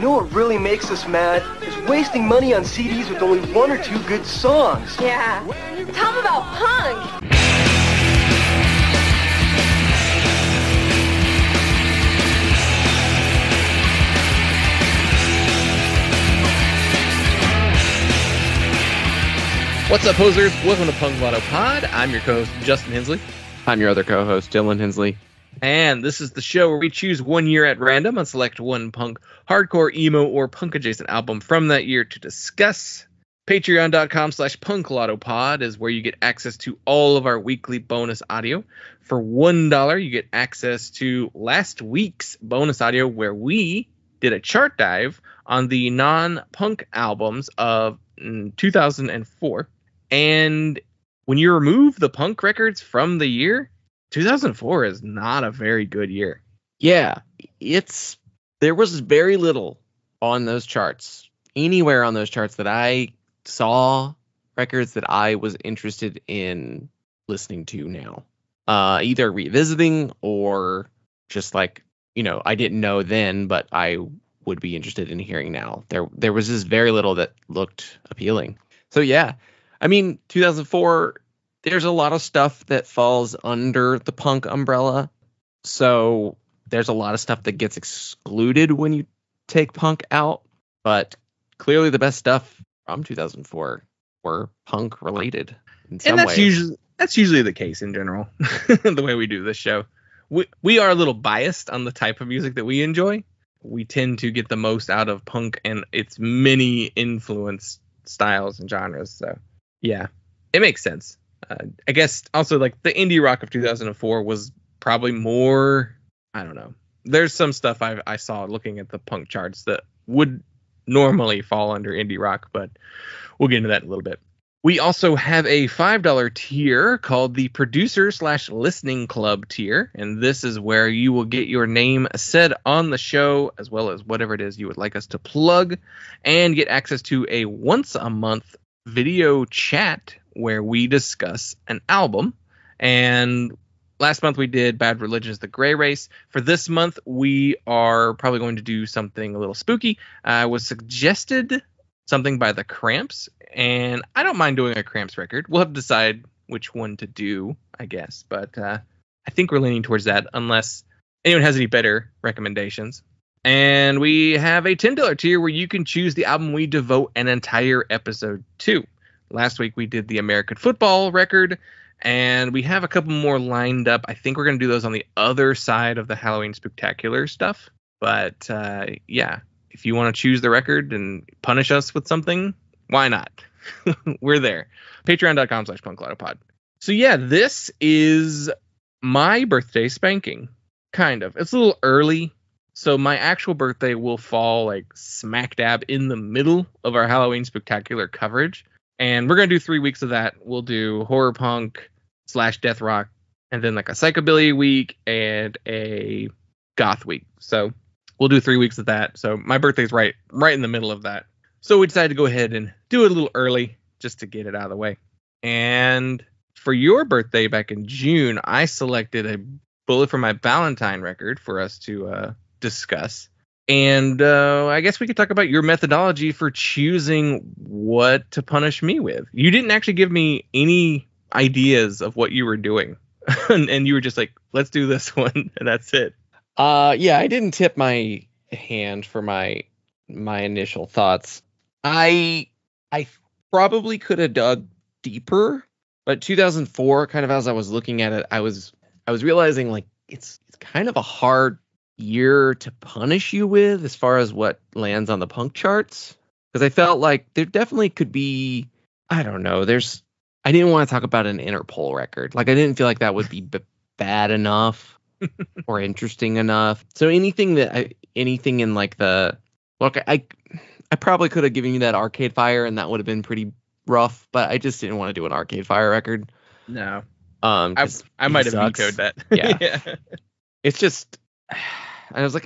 You know what really makes us mad? Is wasting money on CDs with only one or two good songs. Yeah. Tell them about punk. What's up, posers? Welcome to Punk Lotto Pod. I'm your co-host, Justin Hensley. I'm your other co-host, Dylan Hensley. And this is the show where we choose 1 year at random and select one punk, hardcore, emo, or punk-adjacent album from that year to discuss. Patreon.com/punklautopod is where you get access to all of our weekly bonus audio. For $1, you get access to last week's bonus audio where we did a chart dive on the non-punk albums of 2004. And when you remove the punk records from the year, 2004 is not a very good year. Yeah, there was very little on those charts, anywhere on those charts that I saw records that I was interested in listening to now. Either revisiting or just like, I didn't know then, but I would be interested in hearing now. There was just very little that looked appealing. So yeah, I mean, 2004, there's a lot of stuff that falls under the punk umbrella. So there's a lot of stuff that gets excluded when you take punk out. But clearly the best stuff from 2004 were punk related in some way. That's usually the case in general, the way we do this show. We are a little biased on the type of music that we enjoy. We tend to get the most out of punk and its many influence styles and genres. So yeah, it makes sense. I guess also like the indie rock of 2004 was probably more, I don't know. There's some stuff I saw looking at the punk charts that would normally fall under indie rock, but we'll get into that in a little bit. We also have a $5 tier called the Producer/Listening Club tier, and this is where you will get your name said on the show, as well as whatever it is you would like us to plug, and get access to a once-a-month video chat where we discuss an album. And last month we did Bad Religion's The Gray Race. For this month, we are probably going to do something a little spooky. I was suggested something by the Cramps, and I don't mind doing a Cramps record. We'll have to decide which one to do, I guess. But I think we're leaning towards that, unless anyone has any better recommendations. And we have a $10 tier where you can choose the album we devote an entire episode to. Last week we did the American football record, and we have a couple more lined up. I think we're going to do those on the other side of the Halloween Spooktacular stuff. But yeah, if you want to choose the record and punish us with something, why not? We're there. Patreon.com/punklautopod. So yeah, this is my birthday spanking. Kind of. It's a little early. So my actual birthday will fall like smack dab in the middle of our Halloween Spooktacular coverage. And we're going to do 3 weeks of that. We'll do horror punk / death rock, and then like a psychobilly week and a goth week. So we'll do 3 weeks of that. So my birthday's right in the middle of that. So we decided to go ahead and do it a little early just to get it out of the way. And for your birthday back in June, I selected a Bullet for My Valentine record for us to discuss. And I guess we could talk about your methodology for choosing what to punish me with. You didn't actually give me any ideas of what you were doing. And you were just like, let's do this one. And that's it. Yeah, I didn't tip my hand for my initial thoughts. I probably could have dug deeper, but 2004, kind of as I was looking at it, I was realizing like it's kind of a hard year to punish you with as far as what lands on the punk charts, because I felt like there definitely could be, I don't know, I didn't want to talk about an Interpol record. Like I didn't feel like that would be bad enough or interesting enough. So anything in like the look, I probably could have given you that Arcade Fire and that would have been pretty rough, but I just didn't want to do an Arcade Fire record. No. I might have vetoed that. Yeah. Yeah. It's just, I was like,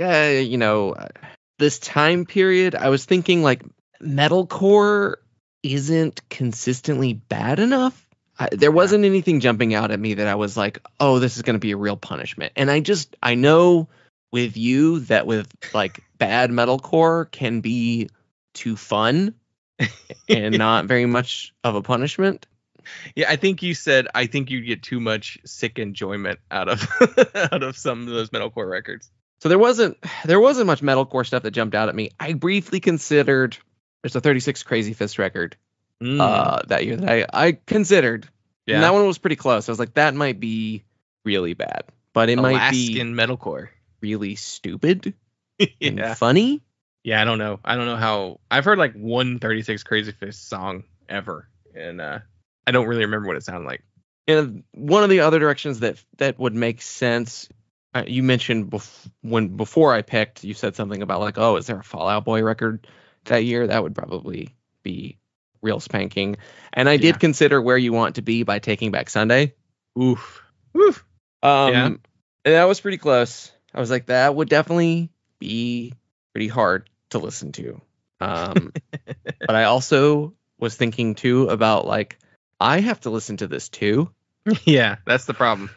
this time period, I was thinking like metalcore isn't consistently bad enough. There wasn't anything jumping out at me that I was like, oh, this is going to be a real punishment. And I know with you that with like bad metalcore can be too fun and not very much of a punishment. Yeah, I think you said I think you'd get too much sick enjoyment out of out of some of those metalcore records. So there wasn't much metalcore stuff that jumped out at me. I briefly considered there's a 36 Crazy Fist record that year that I considered. Yeah. And that one was pretty close. I was like, that might be really bad, but it might be Alaskan metalcore. really stupid and Yeah. funny. Yeah, I don't know how. I've heard like one 36 Crazy Fist song ever, and I don't really remember what it sounded like. And one of the other directions that would make sense, you mentioned before I picked, you said something about like, oh, is there a Fall Out Boy record that year? That would probably be Real Spanking. And I did consider Where You Want to Be by Taking Back Sunday. Oof. And that was pretty close. I was like, that would definitely be pretty hard to listen to. But I also was thinking too about like, I have to listen to this too. Yeah, that's the problem.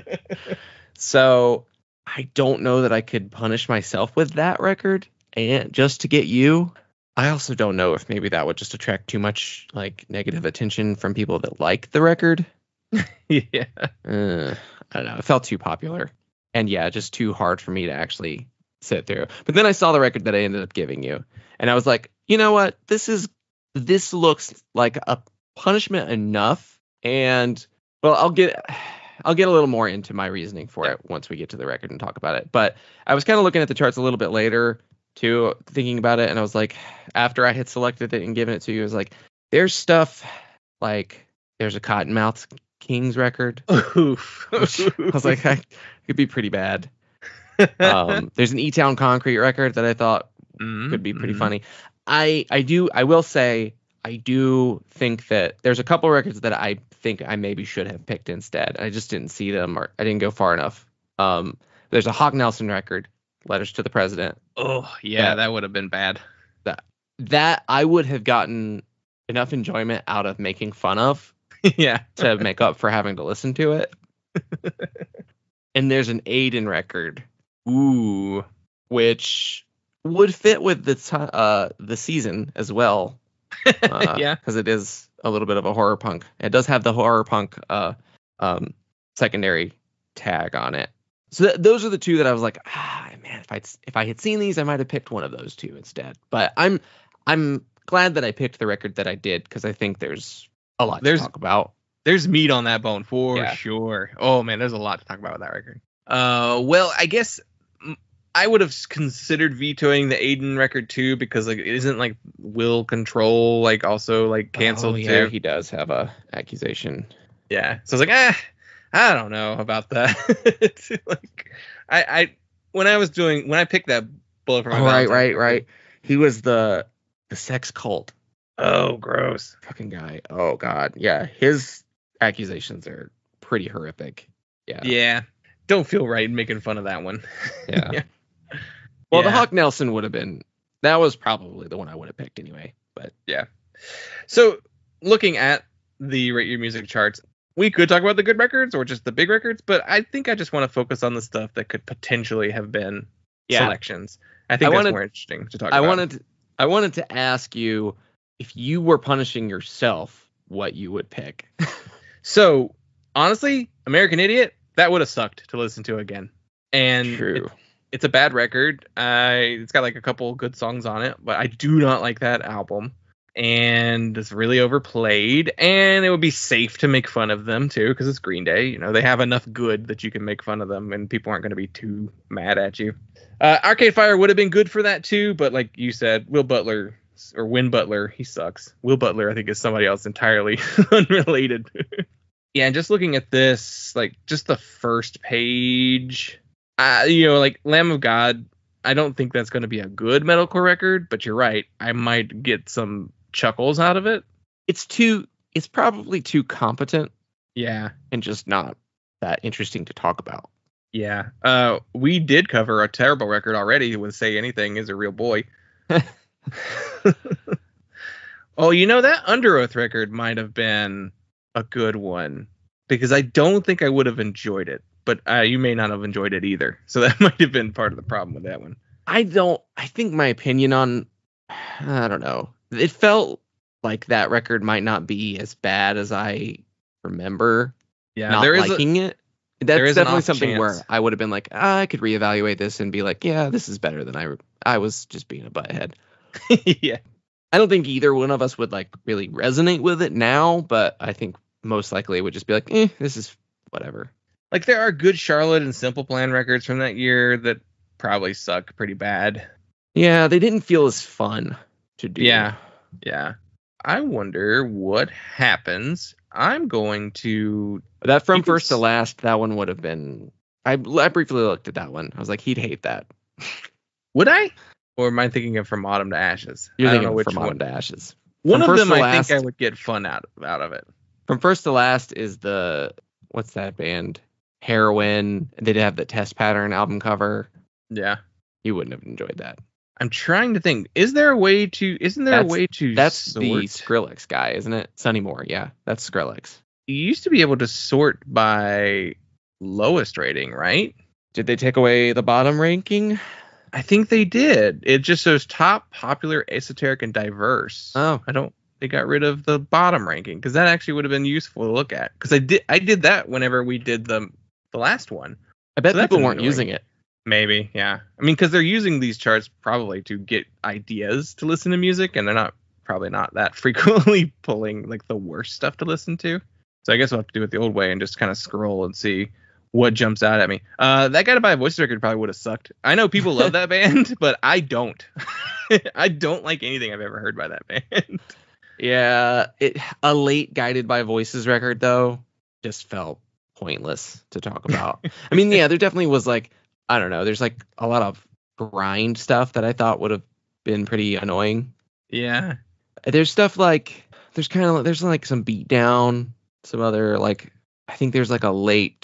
So I don't know that I could punish myself with that record and just to get you. I also don't know if maybe that would just attract too much like negative attention from people that like the record. Yeah. I don't know. It felt too popular. And yeah, just too hard for me to actually sit through. But then I saw the record that I ended up giving you. And I was like, you know what? This looks like a punishment enough. And well, I'll get a little more into my reasoning for it once we get to the record and talk about it. But I was kind of looking at the charts a little bit later too, thinking about it. And I was like, after I had selected it and given it to you, I was like, there's stuff like there's a Cottonmouth Kings record. Oof. Which I was like, it could be pretty bad. There's an E-Town Concrete record that I thought could be pretty funny. I will say I do think that there's a couple records that I think I maybe should have picked instead. I just didn't see them or I didn't go far enough. There's a Hawk Nelson record, Letters to the President. Oh yeah, that would have been bad. That I would have gotten enough enjoyment out of making fun of. Yeah. To make up for having to listen to it. And there's an Aiden record. Ooh. Which would fit with the season as well. Yeah. Because it is a little bit of a horror punk. It does have the horror punk secondary tag on it. So those are the two that I was like, man, if I had seen these, I might have picked one of those two instead. But I'm glad that I picked the record that I did because I think there's a lot to talk about. There's meat on that bone for sure. Oh man, there's a lot to talk about with that record. Well, I guess I would have considered vetoing the Aiden record too because like isn't like Will Control like also like canceled too? He does have a accusation. Yeah, so I was like, I don't know about that. Like, I when I picked that bullet for my right. He was the sex cult. Oh, gross. Fucking guy. Oh, God. Yeah. His accusations are pretty horrific. Yeah. Yeah. Don't feel right making fun of that one. Yeah. Yeah. Well, the Hawk Nelson would have been, that was probably the one I would have picked anyway. But yeah. So looking at the Rate Your Music charts, we could talk about the good records or just the big records, but I think I just want to focus on the stuff that could potentially have been selections. I think that's more interesting to talk about. I wanted to ask you, if you were punishing yourself, what you would pick. So, honestly, American Idiot, that would have sucked to listen to again. And true. It's a bad record. It's got like a couple good songs on it, but I do not like that album. And it's really overplayed. And it would be safe to make fun of them, too, because it's Green Day. You know, they have enough good that you can make fun of them, and people aren't going to be too mad at you. Arcade Fire would have been good for that, too. But like you said, Win Butler, he sucks. Will Butler, I think, is somebody else entirely unrelated. Yeah, and just looking at this, like, just the first page, like, Lamb of God, I don't think that's going to be a good metalcore record, but you're right. I might get some chuckles out of it. It's probably too competent. Yeah. And just not that interesting to talk about. Yeah. We did cover a terrible record already with Say Anything Is a Real Boy. Oh, that Under Oath record might have been a good one because I don't think I would have enjoyed it, but you may not have enjoyed it either. So that might have been part of the problem with that one. I think my opinion on, I don't know. It felt like that record might not be as bad as I remember. Yeah, Not liking it. there That's is an definitely off something chance. where I would have been like, I could reevaluate this and be like, yeah, this is better than I was just being a butthead. Yeah. I don't think either one of us would like really resonate with it now, but I think most likely it would just be like, this is whatever. Like there are good Charlotte and Simple Plan records from that year that probably suck pretty bad. Yeah, they didn't feel as fun to do. Yeah. I wonder what happens. I'm going to That From First to Last, that one would have been. I briefly looked at that one. I was like, he'd hate that. Would I? Or am I thinking of From Autumn to Ashes? You're I don't thinking know of which From one. Autumn to Ashes. One From of First them to I think Last- I would get fun out of it. From First to Last is what's that band? Heroin. They did have the Test Pattern album cover. Yeah. You wouldn't have enjoyed that. I'm trying to think. Isn't there a way to That's sort? the Skrillex guy, isn't it? Sonny Moore. Yeah, that's Skrillex. You used to be able to sort by lowest rating, right? Did they take away the bottom ranking? I think they did. It just shows top, popular, esoteric, and diverse. Oh. They got rid of the bottom ranking because that actually would have been useful to look at. Because I did that whenever we did the last one. I bet So that's people weren't annoying. using it. Maybe, yeah. I mean, because they're using these charts probably to get ideas to listen to music, and they're probably not that frequently pulling like the worst stuff to listen to. So I guess I'll have to do it the old way and just kind of scroll and see what jumps out at me. That Guy to Buy a Voices record probably would have sucked. I know people love that band, but I don't. I don't like anything I've ever heard by that band. Yeah, a late Guided by Voices record though just felt pointless to talk about. I mean, yeah, there definitely was like, I don't know, there's like a lot of grind stuff that I thought would have been pretty annoying. Yeah. There's stuff like there's like some beat down, some other like I think there's like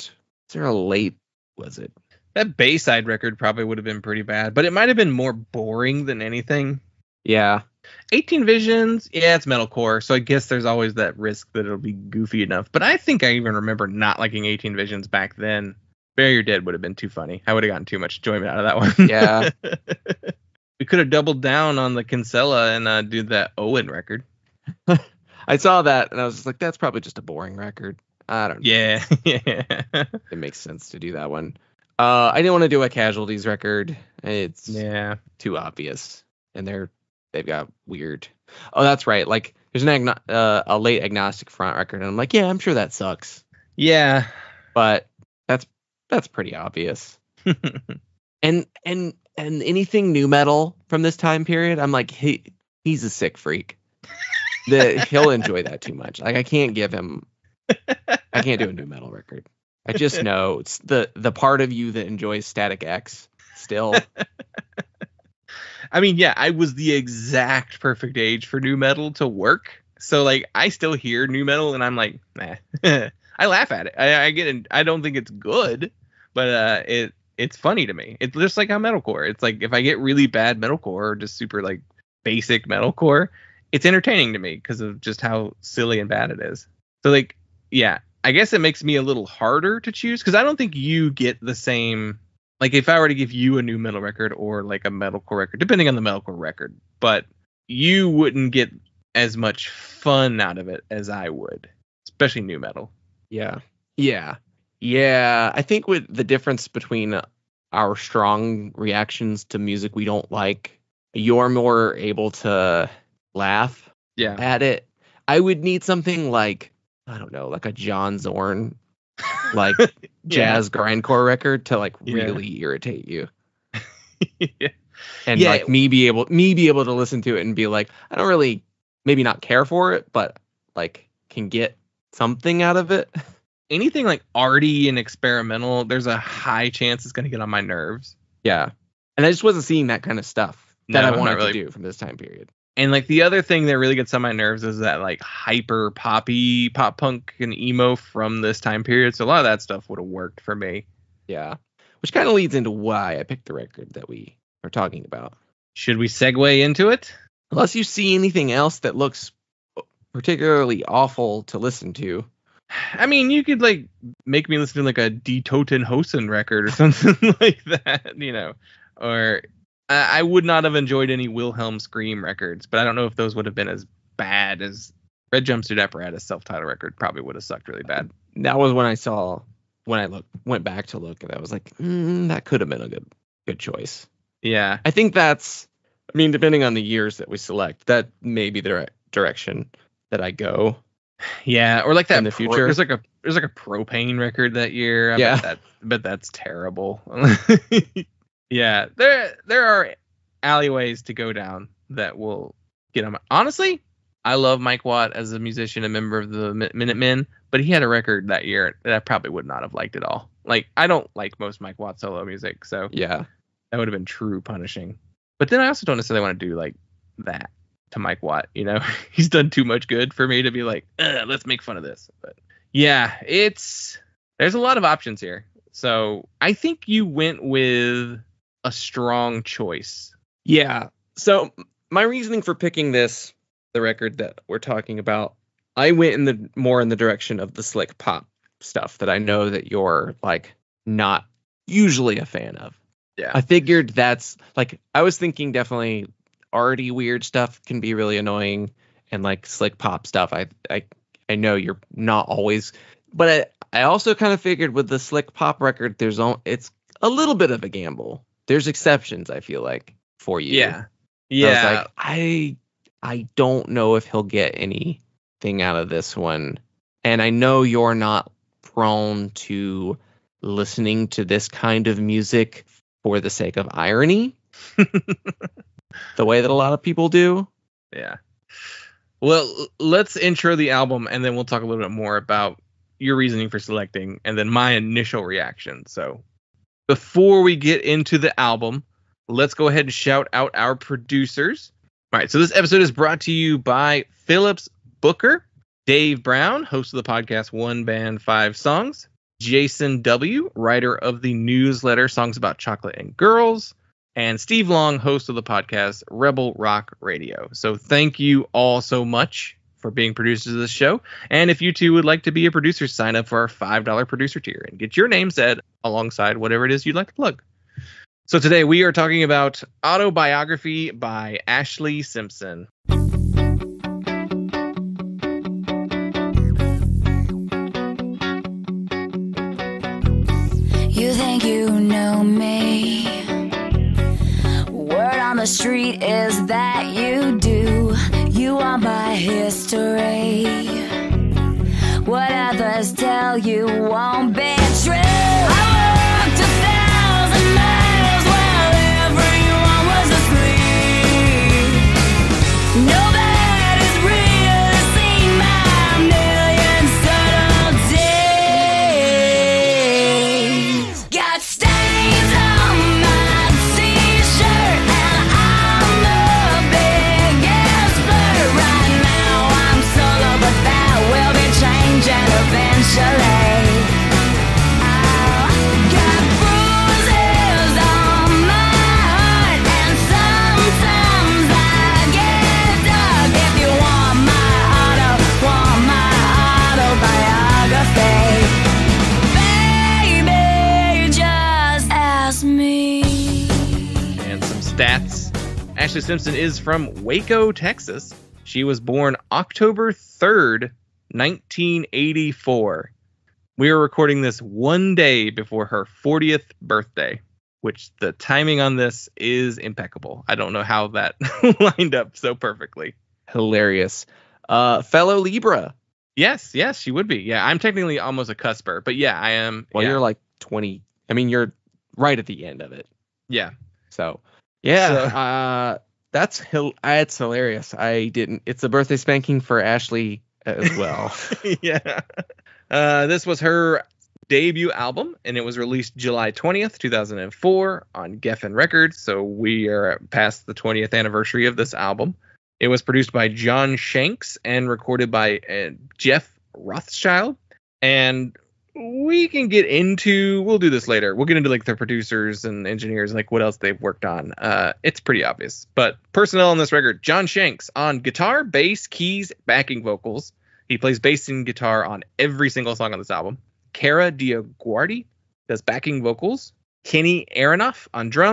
was it? That Bayside record probably would have been pretty bad, but it might have been more boring than anything. Yeah. 18 Visions, yeah, it's metalcore, so I guess there's always that risk that it'll be goofy enough. But I think I even remember not liking 18 Visions back then. Bury Your Dead would have been too funny. I would have gotten too much enjoyment out of that one. Yeah. We could have doubled down on the Kinsella and do that Owen record. I saw that and I was just like, that's probably just a boring record. I don't know. Yeah. It makes sense to do that one. I didn't want to do a Casualties record. It's too obvious. And they've got weird. Oh, that's right. Like there's a late Agnostic Front record, and I'm like, yeah, I'm sure that sucks. Yeah. But that's pretty obvious. and anything new metal from this time period, I'm like, he's a sick freak. He'll enjoy that too much. Like I can't do a new metal record. I just know it's the part of you that enjoys Static X still. I mean, yeah, I was the exact perfect age for new metal to work. So like I still hear new metal and I'm like, nah. I laugh at it. I get it. I don't think it's good, but it's funny to me. It's just like how metalcore. It's like if I get really bad metalcore or just super like basic metalcore, it's entertaining to me because of just how silly and bad it is. So like, yeah, I guess it makes me a little harder to choose because I don't think you get the same. Like if I were to give you a new metal record or like a metalcore record, depending on the metalcore record, but you wouldn't get as much fun out of it as I would, especially new metal. Yeah. I think with the difference between our strong reactions to music we don't like, you're more able to laugh at it. I would need something like, I don't know, like a John Zorn like jazz grindcore record to like really irritate you. And like me be able to listen to it and be like, I don't really maybe not care for it, but like can get something out of it. Anything like arty and experimental, there's a high chance it's going to get on my nerves. Yeah. And I just wasn't seeing that kind of stuff that I wanted to do from this time period. And like the other thing that really gets on my nerves is that like hyper poppy pop punk and emo from this time period. So a lot of that stuff would have worked for me. Yeah. Which kind of leads into why I picked the record that we are talking about. Should we segue into it? Unless you see anything else that looks particularly awful to listen to. I mean, you could like make me listen to like a Die Toten Hosen record or something like that, you know, or I would not have enjoyed any Wilhelm Scream records, but I don't know if those would have been as bad as Red Jumpsuit Apparatus self-titled record. Probably would have sucked really bad. That was when I went back to look, and I was like, that could have been a good choice. Yeah. I think depending on the years that we select, that may be the direction that I go. Yeah, or like that in the future. There's like a Propane record that year. I bet that's terrible. Yeah, there are alleyways to go down that will get them. Honestly, I love Mike Watt as a musician, a member of the Minutemen, but he had a record that year that I probably would not have liked at all. Like, I don't like most Mike Watt solo music, so yeah, that would have been true punishing. But then I also don't necessarily want to do like that to Mike Watt, you know? He's done too much good for me to be like, let's make fun of this. But yeah, there's a lot of options here. So I think you went with a strong choice. Yeah. So my reasoning for picking the record that we're talking about, I went more in the direction of the slick pop stuff that I know that you're like not usually a fan of. Yeah. I figured that's like, I was thinking definitely arty weird stuff can be really annoying, and like slick pop stuff I know you're not always, but I also kind of figured with the slick pop record it's a little bit of a gamble. There's exceptions, I feel like, for you. Yeah. I was like, I don't know if he'll get anything out of this one. And I know you're not prone to listening to this kind of music for the sake of irony. The way that a lot of people do. Yeah. Well, let's intro the album, and then we'll talk a little bit more about your reasoning for selecting, and then my initial reaction. So before we get into the album, let's go ahead and shout out our producers. All right, so this episode is brought to you by Phillips Booker, Dave Brown, host of the podcast One Band, Five Songs, Jason W., writer of the newsletter Songs About Chocolate and Girls, and Steve Long, host of the podcast Rebel Rock Radio. So thank you all so much for being producers of this show. And if you too would like to be a producer, sign up for our $5 producer tier and get your name said alongside whatever it is you'd like to plug. So today we are talking about Autobiography by Ashlee Simpson. You think you know me? Word on the street is that you do. You are my history. What others tell you won't be true. I walked 1,000 miles while everyone was asleep. Nobody's really seen my million subtle days. Got stains on my t-shirt and I'm the biggest flirt. Right now I'm solo, but that will be changing eventually. Got bruises on my heart and sometimes I get dark. If you want my autobiography, baby, just ask me. And some stats. Ashlee Simpson is from Waco, Texas. She was born October 3rd, 1984. We are recording this one day before her 40th birthday, which the timing on this is impeccable. I don't know how that lined up so perfectly. Hilarious. Fellow Libra. Yes, she would be. Yeah, I'm technically almost a cusper, but yeah, I am. Well, yeah. you're like 20. I mean, you're right at the end of it. Yeah. So, yeah, that's hilarious. It's a birthday spanking for Ashlee as well. Yeah. This was her debut album, and it was released July 20th, 2004 on Geffen Records. So we are past the 20th anniversary of this album. It was produced by John Shanks and recorded by Jeff Rothschild. And we'll do this later. We'll get into like their producers and engineers, like what else they've worked on. It's pretty obvious. But personnel on this record: John Shanks on guitar, bass, keys, backing vocals. He plays bass and guitar on every single song on this album. Cara DioGuardi does backing vocals. Kenny Aronoff on drums.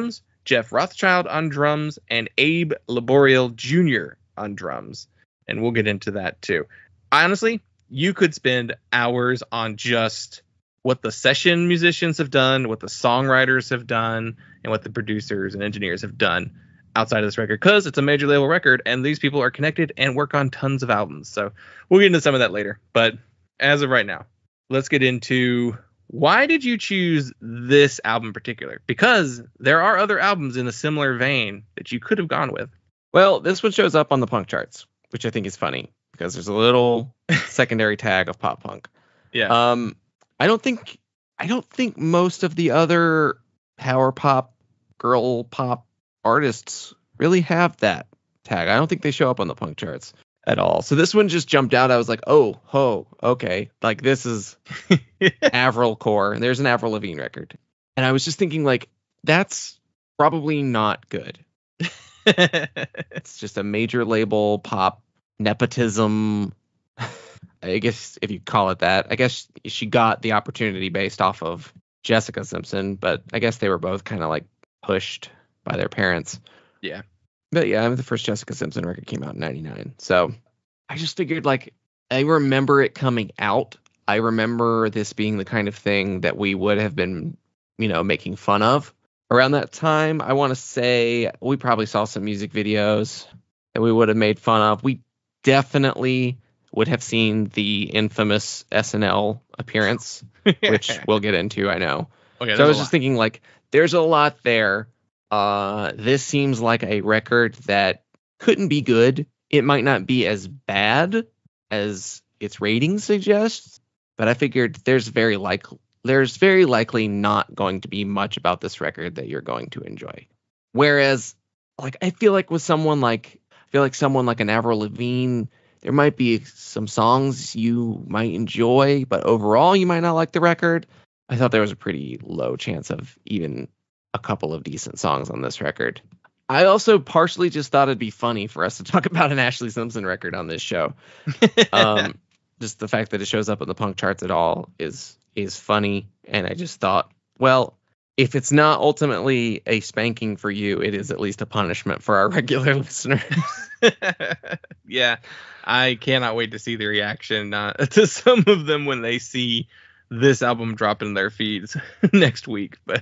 Jeff Rothschild on drums, and Abe Laboriel Jr. on drums. And we'll get into that too. Honestly, you could spend hours on just what the session musicians have done, what the songwriters have done, and what the producers and engineers have done outside of this record, because it's a major label record and these people are connected and work on tons of albums. So we'll get into some of that later. But as of right now, let's get into why did you choose this album in particular? Because there are other albums in a similar vein that you could have gone with. Well, this one shows up on the punk charts, which I think is funny because there's a little secondary tag of pop punk. Yeah. I don't think most of the other power pop, girl pop artists really have that tag. I don't think they show up on the punk charts at all. So this one just jumped out. I was like, oh, okay. Like, this is Avril core. There's an Avril Lavigne record. And I was just thinking, like, that's probably not good. It's just a major label pop nepotism. I guess if you call it that. I guess she got the opportunity based off of Jessica Simpson, but I guess they were both kind of like pushed by their parents. Yeah. But yeah, the first Jessica Simpson record came out in 99. So I just figured, like, I remember it coming out. I remember this being the kind of thing that we would have been, making fun of around that time. I want to say we probably saw some music videos that we would have made fun of. We definitely would have seen the infamous SNL appearance, which we'll get into, I know. Okay, so I was just thinking, like, there's a lot there. This seems like a record that couldn't be good. It might not be as bad as its rating suggests, but I figured there's very likely not going to be much about this record that you're going to enjoy. Whereas, like, I feel like someone like an Avril Lavigne, there might be some songs you might enjoy, but overall you might not like the record. I thought there was a pretty low chance of even a couple of decent songs on this record. I also partially just thought it'd be funny for us to talk about an Ashlee Simpson record on this show. Just the fact that it shows up in the punk charts at all is funny. And I just thought, well, if it's not ultimately a spanking for you, it is at least a punishment for our regular listeners. Yeah, I cannot wait to see the reaction to some of them when they see this album drop in their feeds next week. But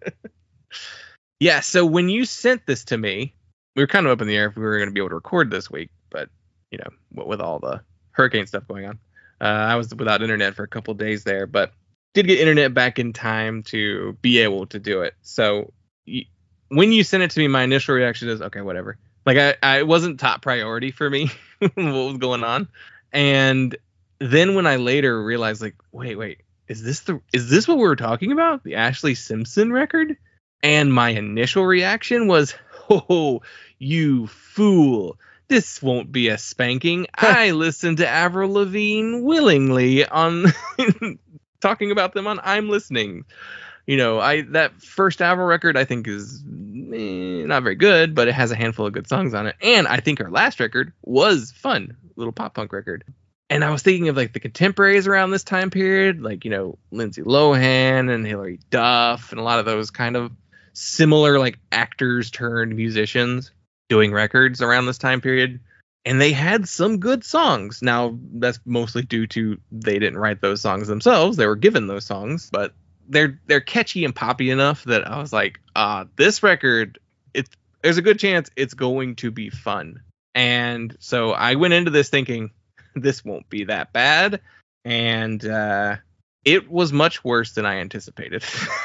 yeah, so when you sent this to me, we were kind of up in the air if we were going to be able to record this week. But, with all the hurricane stuff going on, I was without internet for a couple days there, but did get internet back in time to be able to do it. So when you sent it to me, my initial reaction is, okay, whatever. Like, I wasn't top priority for me what was going on. And then when I later realized, like, wait, is this what we were talking about? The Ashlee Simpson record? And my initial reaction was, oh, you fool. This won't be a spanking. I listened to Avril Lavigne willingly on talking about them on I'm Listening. That first Avril record I think is not very good, but it has a handful of good songs on it. And I think her last record was fun, little pop punk record. And I was thinking of, like, the contemporaries around this time period, like, Lindsay Lohan and Hilary Duff and a lot of those kind of similar, like, actors turned musicians doing records around this time period. And they had some good songs. Now, that's mostly due to they didn't write those songs themselves. They were given those songs, but they're catchy and poppy enough that I was like, this record, there's a good chance it's going to be fun. And so I went into this thinking this won't be that bad. And it was much worse than I anticipated.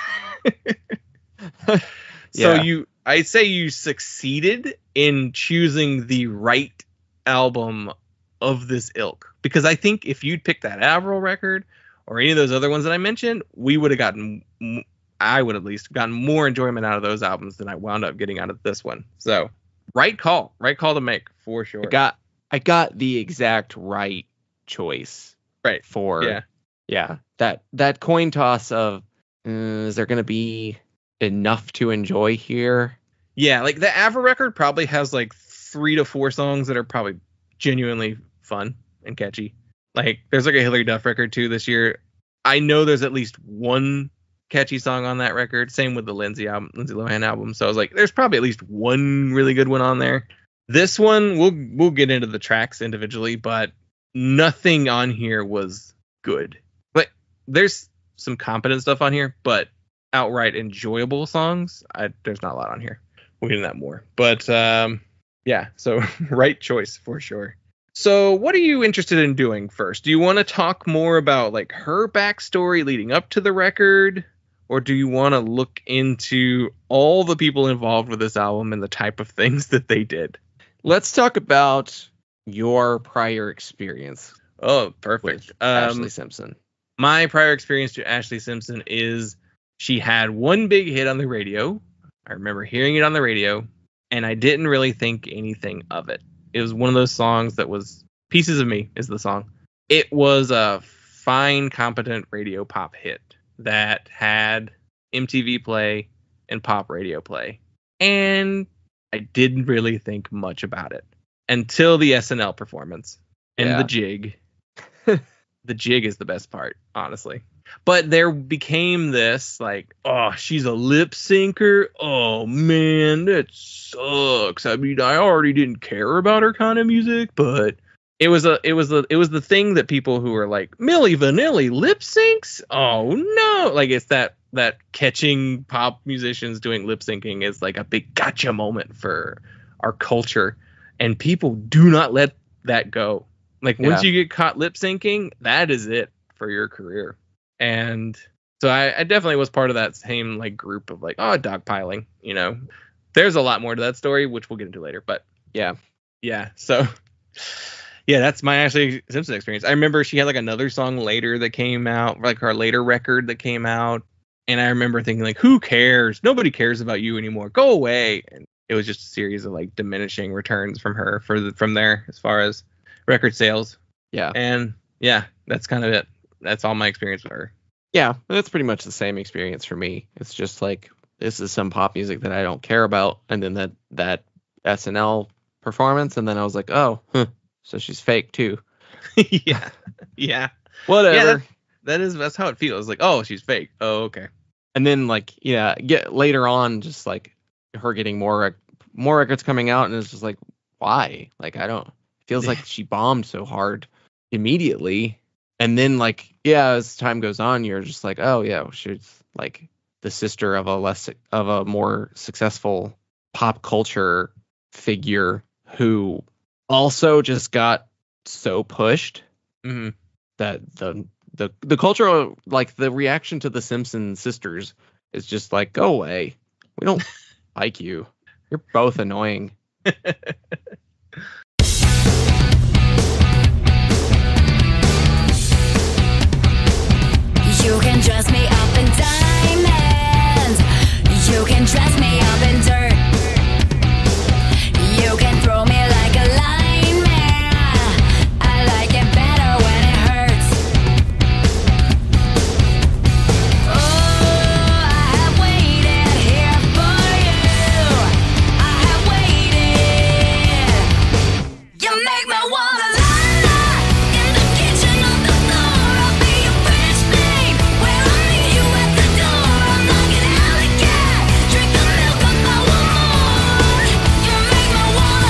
Yeah. So I'd say you succeeded in choosing the right album of this ilk, because I think if you'd picked that Avril record or any of those other ones that I mentioned, I would at least gotten more enjoyment out of those albums than I wound up getting out of this one. So right call to make, for sure. I got the exact right choice. Right. For that coin toss of is there going to be enough to enjoy here? Yeah, like the Avril record probably has like 3 to 4 songs that are probably genuinely fun and catchy. Like, there's like a Hilary Duff record too this year. I know there's at least one catchy song on that record. Same with the Lindsay Lohan album. So I was like, there's probably at least one really good one on there. This one, we'll get into the tracks individually, but nothing on here was good. But there's some competent stuff on here, but outright enjoyable songs, there's not a lot on here. We'll get into that more. But yeah, so right choice for sure. So what are you interested in doing first? Do you want to talk more about like her backstory leading up to the record? Or do you want to look into all the people involved with this album and the type of things that they did? Let's talk about your prior experience. Oh, perfect. Ashlee Simpson. My prior experience to Ashlee Simpson is she had one big hit on the radio. I remember hearing it on the radio, and I didn't really think anything of it. It was one of those songs that was Pieces of Me is the song. It was a fine, competent radio pop hit that had MTV play and pop radio play. And I didn't really think much about it until the SNL performance and the jig. The jig is the best part, honestly. But there became this like, oh, she's a lip syncer. Oh man, that sucks. I mean, I already didn't care about her kind of music, but it was the thing that people who were like, Milli Vanilli lip syncs? Oh no. Like it's that catching pop musicians doing lip syncing is like a big gotcha moment for our culture. And people do not let that go. Like once you get caught lip syncing, that is it for your career. And so I definitely was part of that same like group of like, oh, dogpiling, you know. There's a lot more to that story, which we'll get into later. But yeah. So yeah, that's my Ashlee Simpson experience. I remember she had like another song later that came out, like her later record that came out. And I remember thinking like, who cares? Nobody cares about you anymore. Go away. And it was just a series of like diminishing returns from her from there as far as record sales. Yeah. And yeah, that's kind of it. That's all my experience with her. Yeah, that's pretty much the same experience for me. It's just like, this is some pop music that I don't care about. And then that SNL performance. And then I was like, oh, so she's fake too. Yeah. Whatever. Yeah, that's how it feels. Like, oh, she's fake. Oh, okay. And then like, get later on, just like her getting more records coming out. And it's just like, why? Like, feels like she bombed so hard immediately. And then like, as time goes on, you're just like, oh yeah, she's like the sister of a more successful pop culture figure who also just got so pushed that the cultural, like the reaction to the Simpson sisters is just like, go away. We don't like you. You're both annoying. You can dress me up in diamonds. You can dress me up in dirt. You can throw me like a lineman. I like it better when it hurts. Oh, I have waited here for you. I have waited. You make me wanna lie in the kitchen on the floor. I'll be your fresh babe. Where I meet you at the door. I'm knocking out the cat. Drink the milk up, I want more. You make me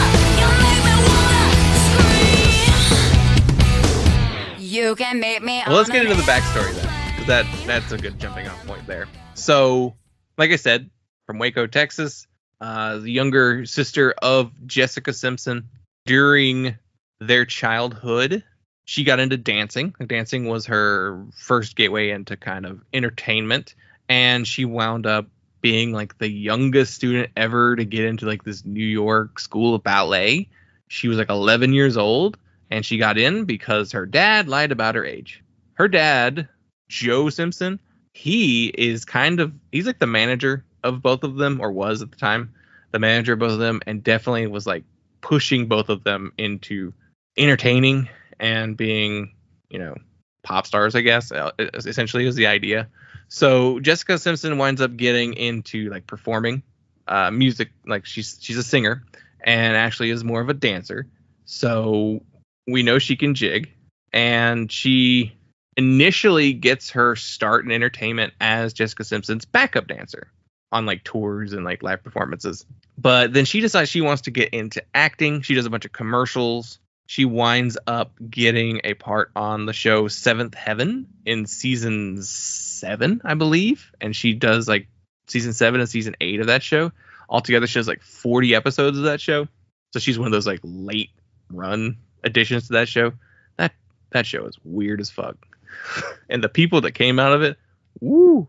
wanna scream. You can make me. Well, let's get into the backstory then, because that's a good jumping off point there. So, like I said, from Waco, Texas, the younger sister of Jessica Simpson. During their childhood, she got into dancing. Dancing was her first gateway into kind of entertainment, and she wound up being like the youngest student ever to get into like this New York school of ballet. She was like 11 years old, and she got in because her dad lied about her age. Her dad, Joe Simpson, he's like the manager of both of them, or was at the time the manager of both of them, and definitely was like pushing both of them into entertaining and being, pop stars, I guess, essentially is the idea. So Jessica Simpson winds up getting into like performing music. Like she's a singer and actually is more of a dancer. So we know she can jig, and she initially gets her start in entertainment as Jessica Simpson's backup dancer on like tours and like live performances. But then she decides she wants to get into acting. She does a bunch of commercials. She winds up getting a part on the show Seventh Heaven in season 7, I believe. And she does like season 7 and season 8 of that show. Altogether, she has like 40 episodes of that show. So she's one of those like late run additions to that show. That show is weird as fuck. And the people that came out of it, woo.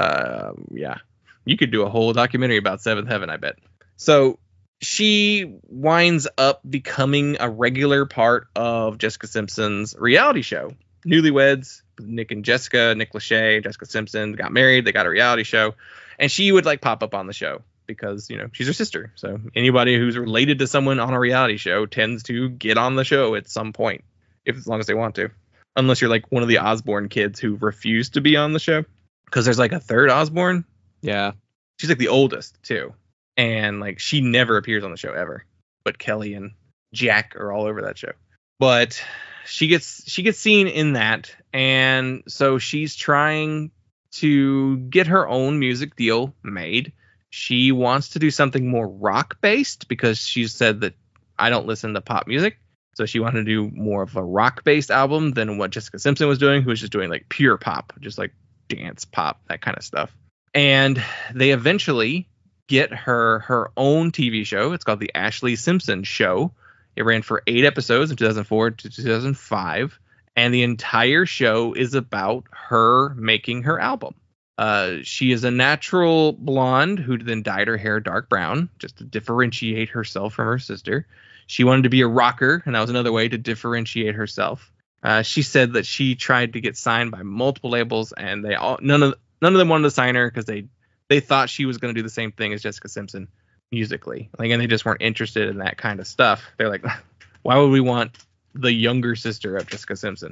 Yeah. You could do a whole documentary about Seventh Heaven, I bet. So she winds up becoming a regular part of Jessica Simpson's reality show. Newlyweds, Nick and Jessica, Nick Lachey, Jessica Simpson got married. They got a reality show. And she would like pop up on the show because, you know, she's her sister. So anybody who's related to someone on a reality show tends to get on the show at some point, as long as they want to. Unless you're like one of the Osborne kids who refuse to be on the show. Because there's like a third Osborne. Yeah. She's like the oldest too. And like she never appears on the show ever. But Kelly and Jack are all over that show. But she gets seen in that. And so she's trying to get her own music deal made. She wants to do something more rock based because she said that I don't listen to pop music. So she wanted to do more of a rock based album than what Jessica Simpson was doing, who was just doing like pure pop, just like dance pop, that kind of stuff. And they eventually get her own TV show. It's called the Ashlee Simpson Show. It ran for 8 episodes in 2004 to 2005. And the entire show is about her making her album. She is a natural blonde who then dyed her hair dark brown just to differentiate herself from her sister. She wanted to be a rocker, and that was another way to differentiate herself. She said that she tried to get signed by multiple labels, and none of them wanted to sign her because they thought she was going to do the same thing as Jessica Simpson musically. Like, and they just weren't interested in that kind of stuff. They're like, why would we want the younger sister of Jessica Simpson?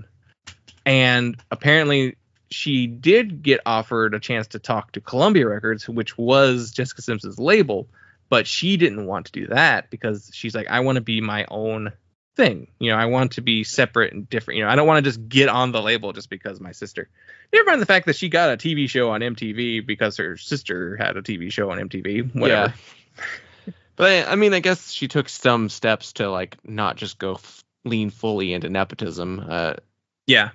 And apparently she did get offered a chance to talk to Columbia Records, which was Jessica Simpson's label, but she didn't want to do that because she's like, I want to be my own thing. You know, I want to be separate and different. You know, I don't want to just get on the label just because my sister. Never mind the fact that she got a TV show on MTV because her sister had a TV show on MTV. Whatever. Yeah. But I mean, I guess she took some steps to like not just go lean fully into nepotism. Yeah.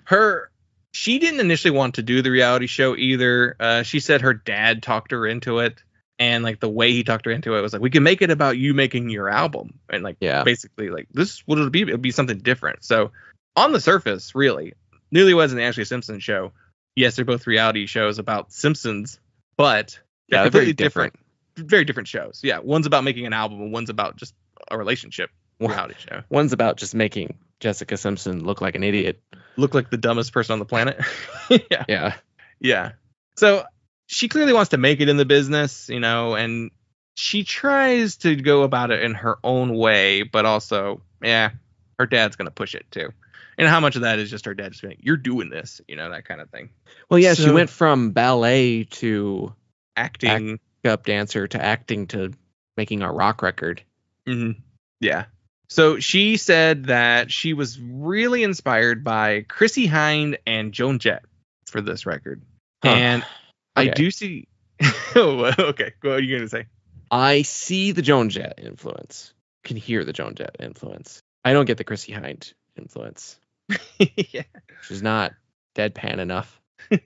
She didn't initially want to do the reality show either. She said her dad talked her into it. And like the way he talked her into it was like, we can make it about you making your album. And like, basically like this is what it'll be. It'll be something different. So on the surface, really, Newlyweds and the Ashlee Simpson Show. Yes, they're both reality shows about Simpsons, but they're completely different. Very different shows. Yeah. One's about making an album and one's about just a relationship reality show. One's about just making Jessica Simpson look like an idiot. Look like the dumbest person on the planet. Yeah. Yeah. So she clearly wants to make it in the business, you know, and she tries to go about it in her own way, but also, her dad's going to push it too. And how much of that is just her dad just saying, you're doing this, you know, that kind of thing. Well, yeah, she went from ballet to acting, backup dancer to acting to making a rock record. Mm-hmm. Yeah. So she said that she was really inspired by Chrissie Hynde and Joan Jett for this record. Huh. And I do see. Okay. What are you going to say? I see the Joan Jett influence. Can hear the Joan Jett influence. I don't get the Chrissie Hynde influence. Yeah. She's not deadpan enough.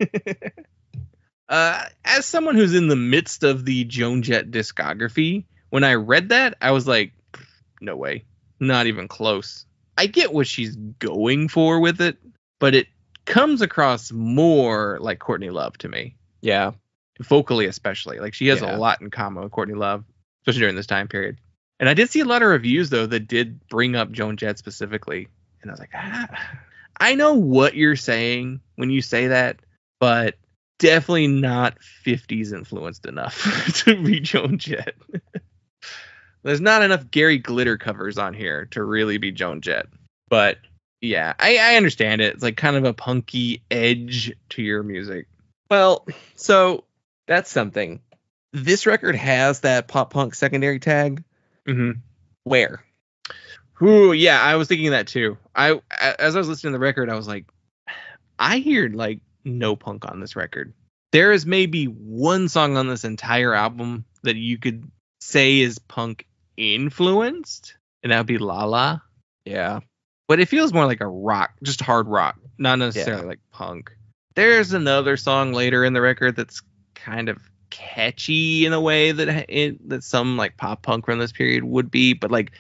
As someone who's in the midst of the Joan Jett discography, when I read that, I was like, no way. Not even close. I get what she's going for with it, but it comes across more like Courtney Love to me. Yeah. Vocally, especially. Like, she has a lot in common with Courtney Love, especially during this time period. And I did see a lot of reviews, though, that did bring up Joan Jett specifically. And I was like, I know what you're saying when you say that, but definitely not 50s influenced enough to be Joan Jett. There's not enough Gary Glitter covers on here to really be Joan Jett. But yeah, I understand it. It's like kind of a punky edge to your music. Well, so that's something. This record has that pop punk secondary tag. Mm-hmm. Where? Ooh, yeah, I was thinking that too. As I was listening to the record, I was like, I hear like no punk on this record. There is maybe one song on this entire album that you could say is punk influenced, and that would be La La. Yeah. But it feels more like a rock, just hard rock, not necessarily like punk. There's another song later in the record that's kind of catchy in a way that some like pop punk from this period would be, but like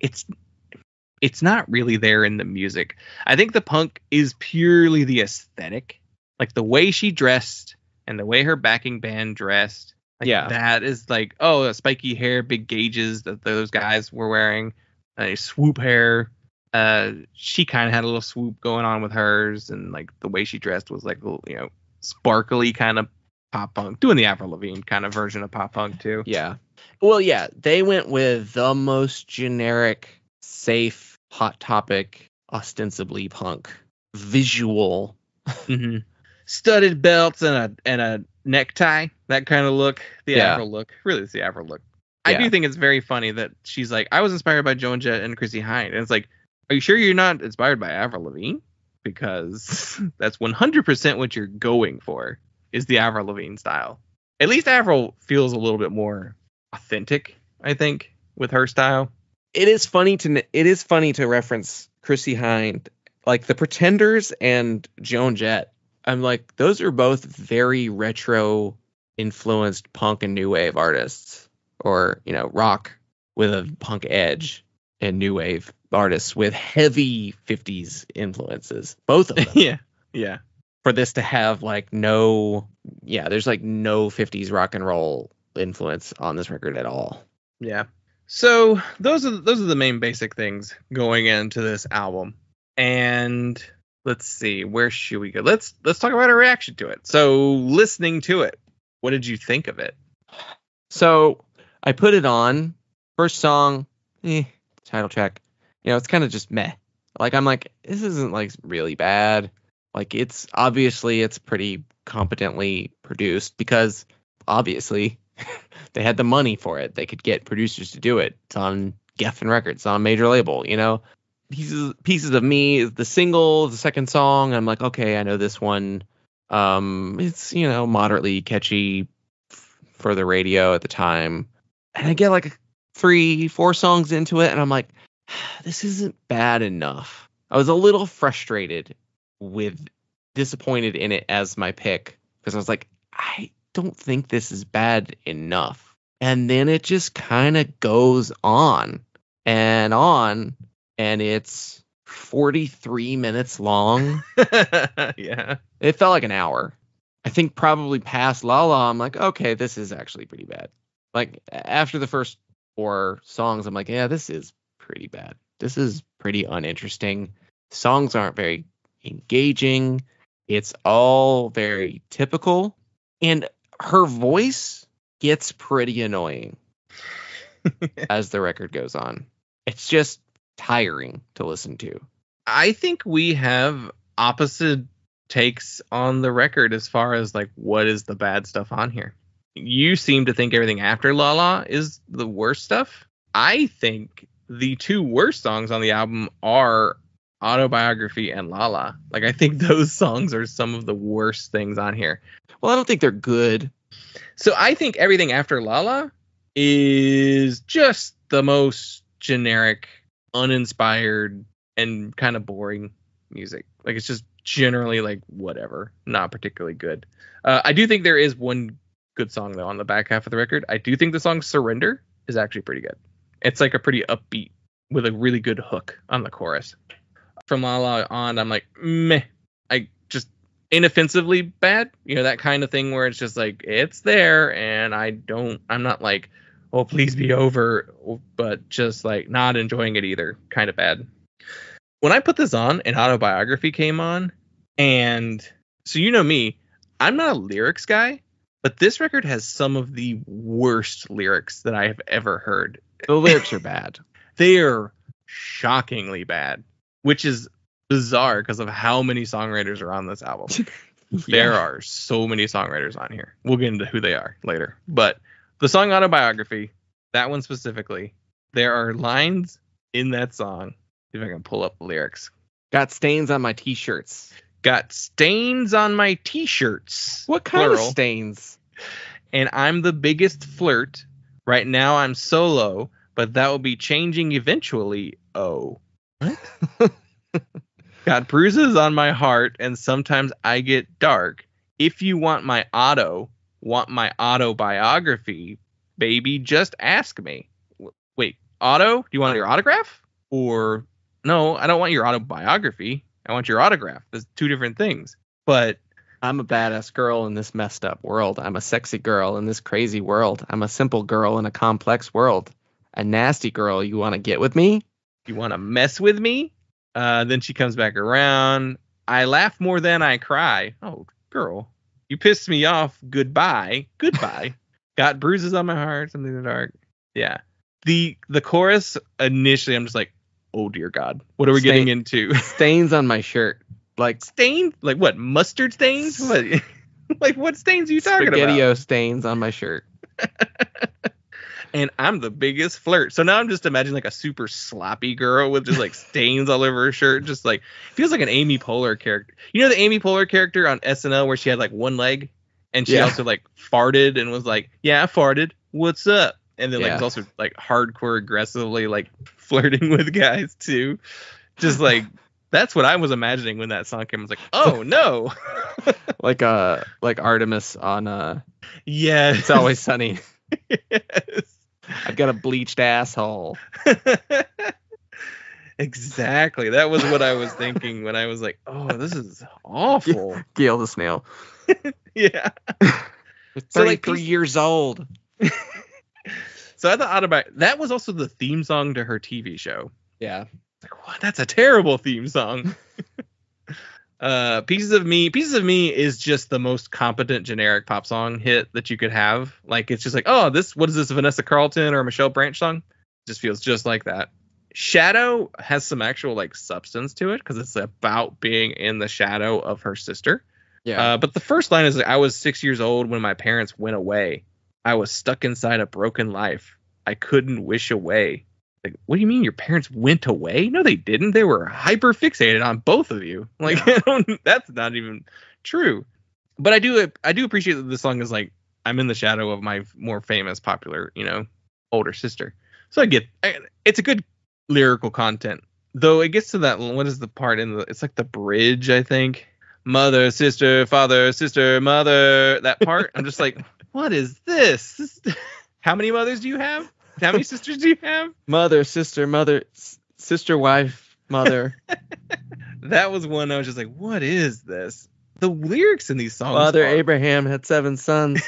it's not really there in the music. I think the punk is purely the aesthetic, like the way she dressed and the way her backing band dressed. Like, that is like, oh, spiky hair, big gauges that those guys were wearing, swoop hair. She kind of had a little swoop going on with hers, and like the way she dressed was like, sparkly kind of pop punk, doing the Avril Lavigne kind of version of pop punk too. Yeah. Well, yeah, they went with the most generic, safe, hot topic, ostensibly punk visual. Mm-hmm. Studded belts and a necktie, that kind of look. The Avril look. Really, it's the Avril look. I do think it's very funny that she's like, I was inspired by Joan Jett and Chrissy Hynde. And it's like, are you sure you're not inspired by Avril Lavigne? Because that's 100% what you're going for, is the Avril Lavigne style. At least Avril feels a little bit more authentic, I think, with her style. It is funny to reference Chrissy Hynde, like the Pretenders and Joan Jett. I'm like, those are both very retro influenced punk and new wave artists, or, rock with a punk edge, and new wave artists with heavy 50s influences, both of them. Yeah. For this to have like there's like no 50s rock and roll influence on this record at all. Yeah. So those are the main basic things going into this album. And let's see, where should we go? Let's talk about our reaction to it. So listening to it, what did you think of it? So I put it on. First song, title track. It's kind of just meh. Like, I'm like, this isn't like really bad. Like, it's pretty competently produced, because obviously they had the money for it. They could get producers to do it. It's on Geffen Records, it's on a major label, Pieces of Me is the single, the second song. I'm like, okay, I know this one. It's, moderately catchy for the radio at the time. And I get like 3-4 songs into it, and I'm like, this isn't bad enough. I was a little disappointed in it as my pick, because I was like, I don't think this is bad enough. And then it just kind of goes on, and it's 43 minutes long. Yeah. It felt like an hour. I think probably past La La, I'm like, okay, this is actually pretty bad. Like, after the first 4 songs, I'm like, yeah, this is pretty bad. This is pretty uninteresting. Songs aren't very engaging. It's all very typical. And her voice gets pretty annoying as the record goes on. It's just tiring to listen to. I think we have opposite takes on the record as far as like what is the bad stuff on here. You seem to think everything after La La is the worst stuff. I think the 2 worst songs on the album are Autobiography and La La. Like, I think those songs are some of the worst things on here. Well, I don't think they're good. So I think everything after La La is just the most generic, uninspired, and kind of boring music. Like, it's just generally like whatever, not particularly good. I do think there is one good song though on the back half of the record. I do think the song Surrender is actually pretty good. It's like a pretty upbeat with a really good hook on the chorus. From La La on, I'm like, meh. I just inoffensively bad, that kind of thing where it's just like, it's there, and I'm not like, oh, please be over, but just like not enjoying it either. Kind of bad. When I put this on, an Autobiography came on, and so me, I'm not a lyrics guy, but this record has some of the worst lyrics that I have ever heard. The lyrics are bad. They are shockingly bad, which is bizarre because of how many songwriters are on this album. There are so many songwriters on here. We'll get into who they are later. But the song Autobiography, that one specifically, there are lines in that song. See if I can pull up the lyrics. Got stains on my t-shirts. Got stains on my t-shirts. What kind plural, of stains? And I'm the biggest flirt. Right now I'm solo, but that will be changing eventually. Oh. What? Got bruises on my heart, and sometimes I get dark. If you want my autobiography, baby, just ask me. Wait, auto? Do you want your autograph? Or no, I don't want your autobiography. I want your autograph. There's two different things. But I'm a badass girl in this messed up world. I'm a sexy girl in this crazy world. I'm a simple girl in a complex world. A nasty girl. You want to get with me? You want to mess with me? Then she comes back around. I laugh more than I cry. Oh, girl. You pissed me off. Goodbye. Goodbye. Got bruises on my heart. Something in the dark. Yeah. The chorus, initially, I'm just like, oh, dear God. What are we getting into? Stains on my shirt. Like stains? Like what? Mustard stains? What? Like what stains are you talking about? SpaghettiO stains on my shirt. And I'm the biggest flirt. So now I'm just imagining like a super sloppy girl with just like stains all over her shirt. Just like feels like an Amy Poehler character. You know the Amy Poehler character on SNL where she had like one leg and she also like farted and was like, yeah, I farted. What's up? And then like was also like hardcore aggressively like flirting with guys too. Just like that's what I was imagining when that song came. I was like, oh no. like Artemis on yeah, It's Always Sunny. Yes. I've got a bleached asshole. Exactly. That was what I was thinking when I was like, oh, this is awful. Gail the Snail. Yeah. You're 33 years old. So I thought that was also the theme song to her TV show. Yeah. Like, what? That's a terrible theme song. Pieces of Me is just the most competent generic pop song hit that you could have. Like, it's just like, oh, what is this, Vanessa Carlton or a Michelle Branch song? Just feels just like that. Shadow has some actual like substance to it because it's about being in the shadow of her sister. Yeah. But the first line is like, I was 6 years old when my parents went away. I was stuck inside a broken life. I couldn't wish away. Like, what do you mean your parents went away? No, they didn't. They were hyper fixated on both of you. Like, that's not even true. But I do appreciate that this song is like, I'm in the shadow of my more famous, popular, older sister. So it's a good lyrical content. Though it gets to that, what is the part it's like the bridge, I think. Mother, sister, father, sister, mother. That part, I'm just like, what is this? How many mothers do you have? How many sisters do you have? Mother, sister, wife, mother. That was one I was just like, what is this? The lyrics in these songs. Father Abraham had 7 sons.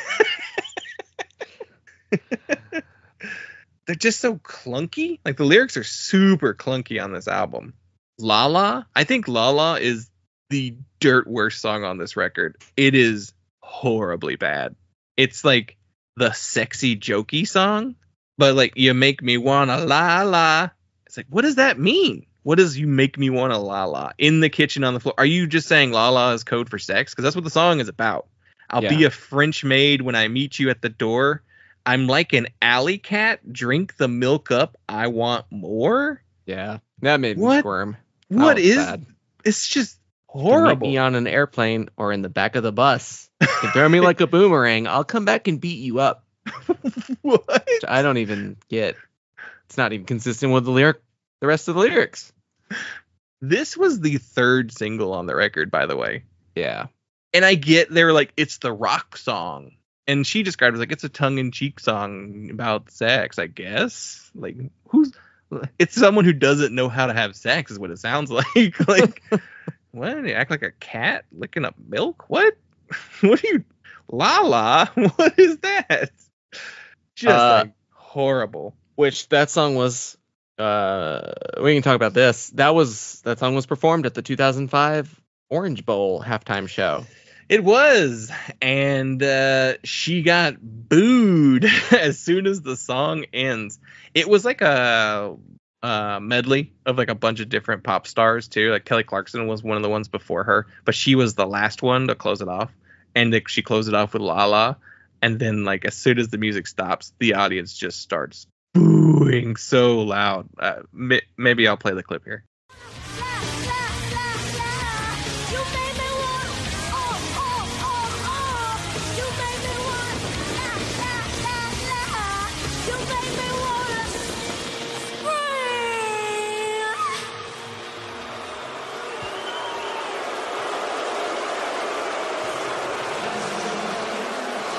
They're just so clunky. Like the lyrics are super clunky on this album. Lala. I think Lala is the dirt worst song on this record. It is horribly bad. It's like the sexy jokey song, but like you make me wanna la la. It's like, what does that mean? What does you make me wanna la la in the kitchen on the floor? Are you just saying la la is code for sex? Because that's what the song is about. I'll be a French maid when I meet you at the door. I'm like an alley cat. Drink the milk up. I want more. Yeah, that made me squirm. What is? Bad. It's just horrible. Meet me on an airplane or in the back of the bus. You throw me like a boomerang. I'll come back and beat you up. What? Which I don't even get. It's not even consistent with the rest of the lyrics. This was the 3rd single on the record, by the way. Yeah. And I get they're like, it's the rock song. And she described it like it's a tongue-in-cheek song about sex, I guess. Like, it's someone who doesn't know how to have sex is what it sounds like. Like, what? You act like a cat licking up milk? What? What are you? Lala? What is that? Just like horrible. Which that song was. We can talk about this. That song was performed at the 2005 Orange Bowl halftime show. It was, and she got booed as soon as the song ends. It was like a medley of like a bunch of different pop stars too. Like Kelly Clarkson was one of the ones before her, but she was the last one to close it off, and she closed it off with La La. And then like as soon as the music stops, the audience just starts booing so loud. Maybe I'll play the clip here. You made me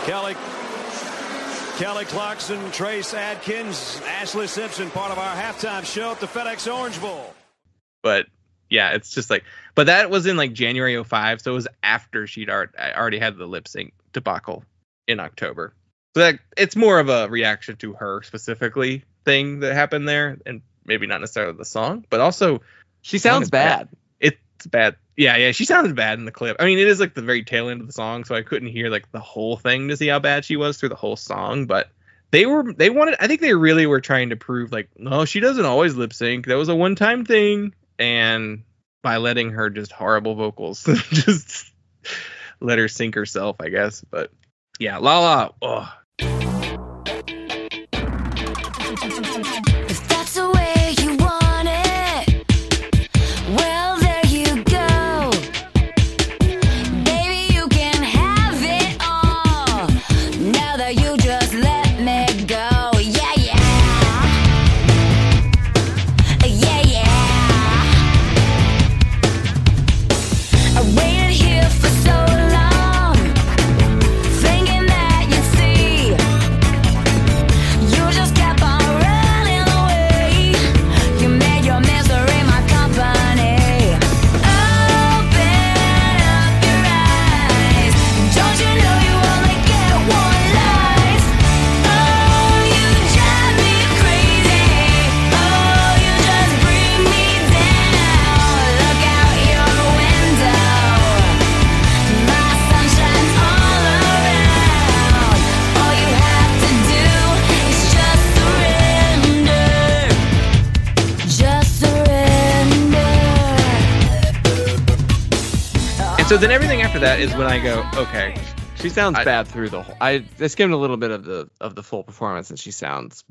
Kelly Clarkson, Trace Adkins, Ashlee Simpson, part of our halftime show at the FedEx Orange Bowl. But yeah, it's just like, but that was in like January 2005, so it was after she'd already had the lip sync debacle in October. So that it's more of a reaction to her specifically thing that happened there, and maybe not necessarily the song, but also she sounds bad. It's bad. Yeah, she sounded bad in the clip. I mean, it is like the very tail end of the song, so I couldn't hear like the whole thing to see how bad she was through the whole song. But I think they really were trying to prove like, no, she doesn't always lip sync. That was a one-time thing. And by letting her just horrible vocals, just let her sink herself, I guess. But yeah, La La. Oh. If that's the way you want it, well, there you go. Baby, you can have it all. Now that you just let me go. Yeah, yeah. Yeah, yeah. I waited here for so long, thinking that you'd see. You just kept on running away. You made your misery my company. Open up your eyes. Don't you know you only get one life? Oh, you drive me crazy. Oh, you just bring me down. Look out your window. My sun shines all around. All you have to do is just surrender. Just surrender. And so then everything after that is when I go, okay, She sounds bad through the whole. I skimmed a little bit of the full performance, and she sounds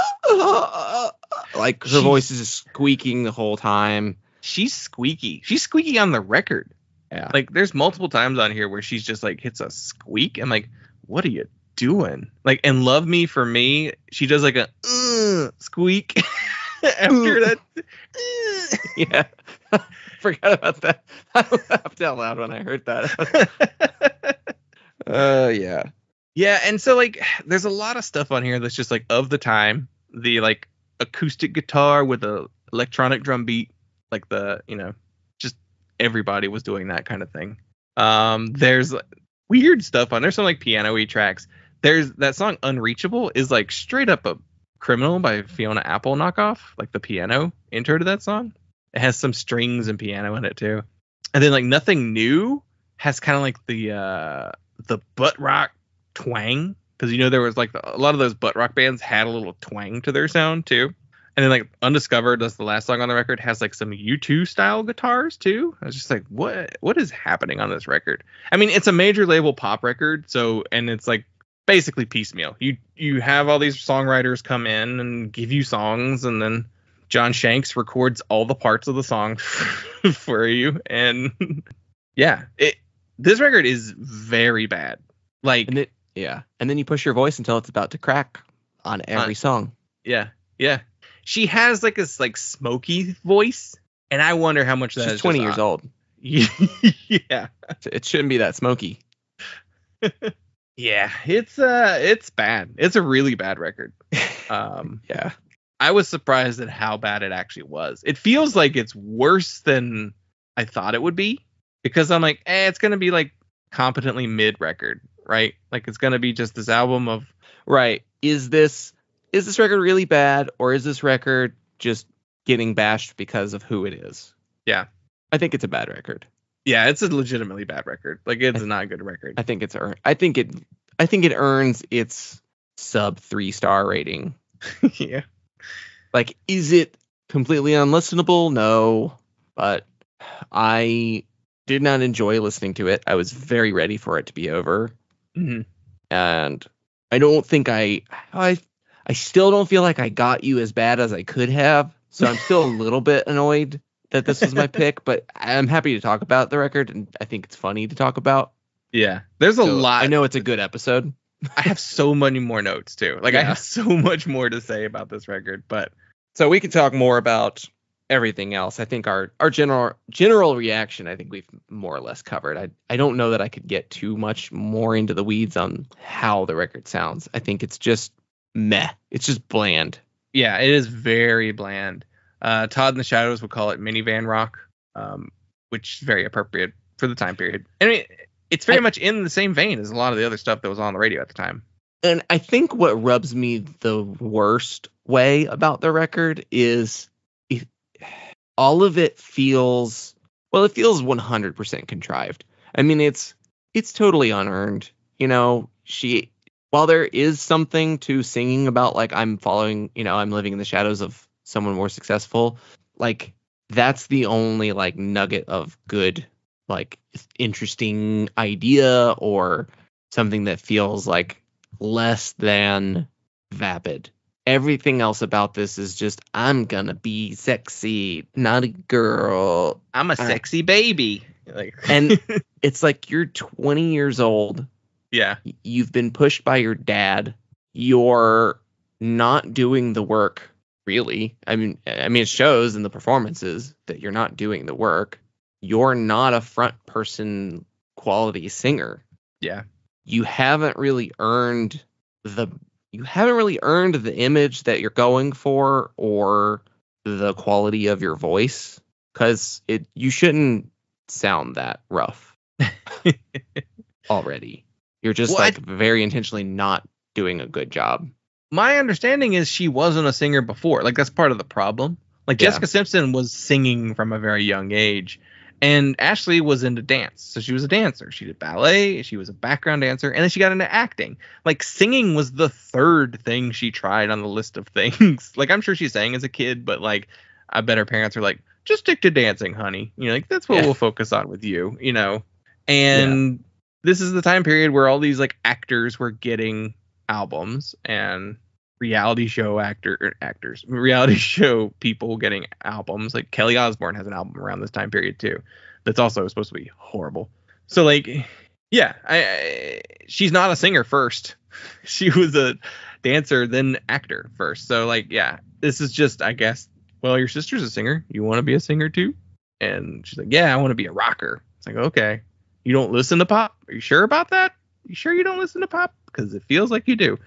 like her voice is just squeaking the whole time. she's squeaky. She's squeaky on the record. Yeah. Like there's multiple times on here where she's just like hits a squeak. I'm like, what are you doing? Like, and Love Me for Me, she does like a squeak after that. Yeah. Forgot about that. I laughed out loud when I heard that. Yeah. Yeah, and so like there's a lot of stuff on here that's just like of the time. The like acoustic guitar with a electronic drum beat, like the, you know, just everybody was doing that kind of thing. There's weird stuff on there's some like piano-y tracks. There's that song Unreachable is like straight up a Criminal by Fiona Apple knockoff, like the piano intro to that song. It has some strings and piano in it too. And then like Nothing New has kind of like the butt rock twang, because you know there was like a lot of those butt rock bands had a little twang to their sound too. And then like Undiscovered, that's the last song on the record, has like some U2 style guitars too. I was just like, what is happening on this record? I mean, it's a major label pop record, so, and it's like basically piecemeal. You have all these songwriters come in and give you songs, and then John Shanks records all the parts of the song for you. And yeah, this record is very bad. Like, and then you push your voice until it's about to crack on every song. Yeah. She has like this like smoky voice, and I wonder how much that is. She's 20 years old. Yeah. It shouldn't be that smoky. Yeah, it's bad. It's a really bad record. Yeah. I was surprised at how bad it actually was. It feels like it's worse than I thought it would be, because I'm like, it's going to be like competently mid record, right? Like it's going to be just this album of, right. Is this record really bad, or is this record just getting bashed because of who it is? Yeah. I think it's a bad record. Yeah, it's a legitimately bad record. Like it's not a good record. I think I think it earns its sub 3-star rating. Yeah. Like, is it completely unlistenable? No, but I did not enjoy listening to it. I was very ready for it to be over. Mm-hmm. And I don't think I still don't feel like I got you as bad as I could have. So I'm still a little bit annoyed that this was my pick, but I'm happy to talk about the record, and I think it's funny to talk about. Yeah. There's a lot. I know it's a good episode. I have so many more notes too. Like I have so much more to say about this record, but so we can talk more about everything else, I think our general reaction, I think we've more or less covered. I don't know that I could get too much more into the weeds on how the record sounds. I think it's just meh. It's just bland. Yeah, it is very bland. Todd in the Shadows would call it minivan rock, which is very appropriate for the time period. I mean, it's very much in the same vein as a lot of the other stuff that was on the radio at the time. And I think what rubs me the worst way about the record is all of it feels 100% contrived. I mean, it's totally unearned. You know, while there is something to singing about, like, I'm living in the shadows of someone more successful, like, that's the only, like, nugget of good, like, interesting idea or something that feels like less than vapid. Everything else about this is just, I'm gonna be sexy, not a girl. I'm a sexy baby. Like, and it's like, you're 20 years old. Yeah. You've been pushed by your dad. You're not doing the work, really. I mean, it shows in the performances that you're not doing the work. You're not a front person quality singer. Yeah. You haven't really earned the image that you're going for or the quality of your voice, because you shouldn't sound that rough already. You're just very intentionally not doing a good job. My understanding is she wasn't a singer before. Like, that's part of the problem. Like, Jessica Simpson was singing from a very young age, and Ashlee was into dance. So she was a dancer. She did ballet. She was a background dancer. And then she got into acting. Like, singing was the third thing she tried on the list of things. Like, I'm sure she sang as a kid, but, like, I bet her parents were like, just stick to dancing, honey. You know, like, that's what we'll focus on with you, you know? And this is the time period where all these, like, actors were getting albums, and reality show people getting albums. Like, Kelly Osbourne has an album around this time period too that's also supposed to be horrible. So, like, she's not a singer first. She was a dancer, then actor first. So, like, this is just, I guess, well, your sister's a singer, you want to be a singer too? And she's like, I want to be a rocker. It's like, okay, you don't listen to pop? Are you sure about that? You sure you don't listen to pop? Because it feels like you do.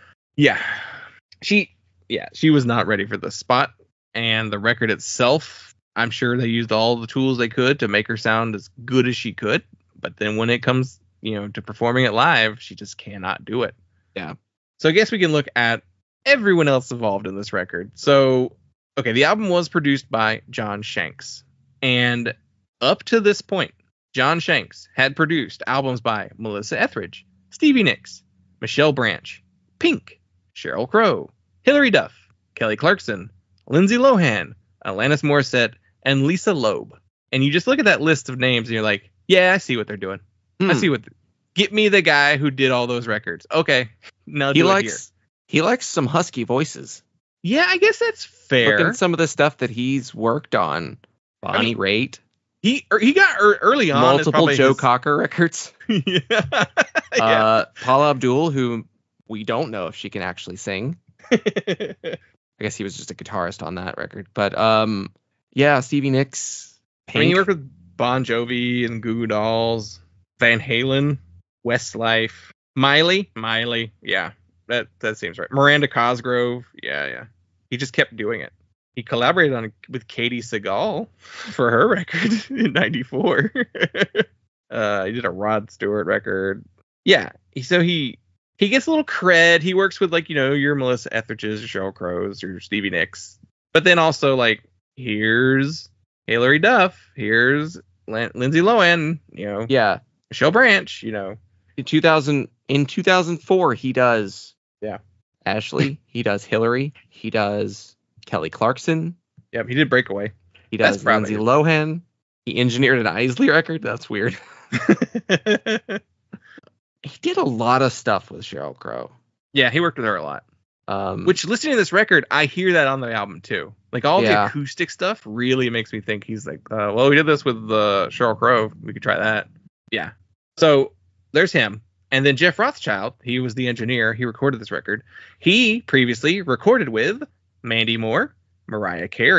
She was not ready for the spot. And the record itself, I'm sure they used all the tools they could to make her sound as good as she could. But then when it comes, to performing it live, she just cannot do it. Yeah. So I guess we can look at everyone else involved in this record. So, okay, the album was produced by John Shanks. And up to this point, John Shanks had produced albums by Melissa Etheridge, Stevie Nicks, Michelle Branch, Pink, Sheryl Crow, Hilary Duff, Kelly Clarkson, Lindsay Lohan, Alanis Morissette, and Lisa Loeb. And you just look at that list of names and you're like, I see what they're doing. I see get me the guy who did all those records. Okay, now do it here. He likes some husky voices. Yeah, I guess that's fair. Look at some of the stuff that he's worked on. Bonnie Raitt. He got early on multiple Joe Cocker records. Yeah. Paula Abdul, who we don't know if she can actually sing. I guess he was just a guitarist on that record. But Stevie Nicks. Pink. I mean, he worked with Bon Jovi and Goo Goo Dolls, Van Halen, Westlife, Miley. Yeah, that seems right. Miranda Cosgrove. Yeah. He just kept doing it. He collaborated with Katie Segal for her record in '94. He did a Rod Stewart record. Yeah, so he gets a little cred. He works with, like, your Melissa Etheridge's, your Sheryl Crow's, your Stevie Nicks. But then also, like, here's Hilary Duff, here's Lindsay Lohan, Michelle Branch, In 2004, he does Ashlee, he does Hilary, he does Kelly Clarkson. Yep, he did Breakaway. He does Lindsay Lohan. He engineered an Isley record. That's weird. He did a lot of stuff with Sheryl Crow. Yeah, he worked with her a lot. Which, listening to this record, I hear that on the album too. Like, all the acoustic stuff really makes me think he's like, well, we did this with Sheryl Crow. We could try that. Yeah. So there's him. And then Jeff Rothschild, he was the engineer. He recorded this record. He previously recorded with Mandy Moore, Mariah Carey,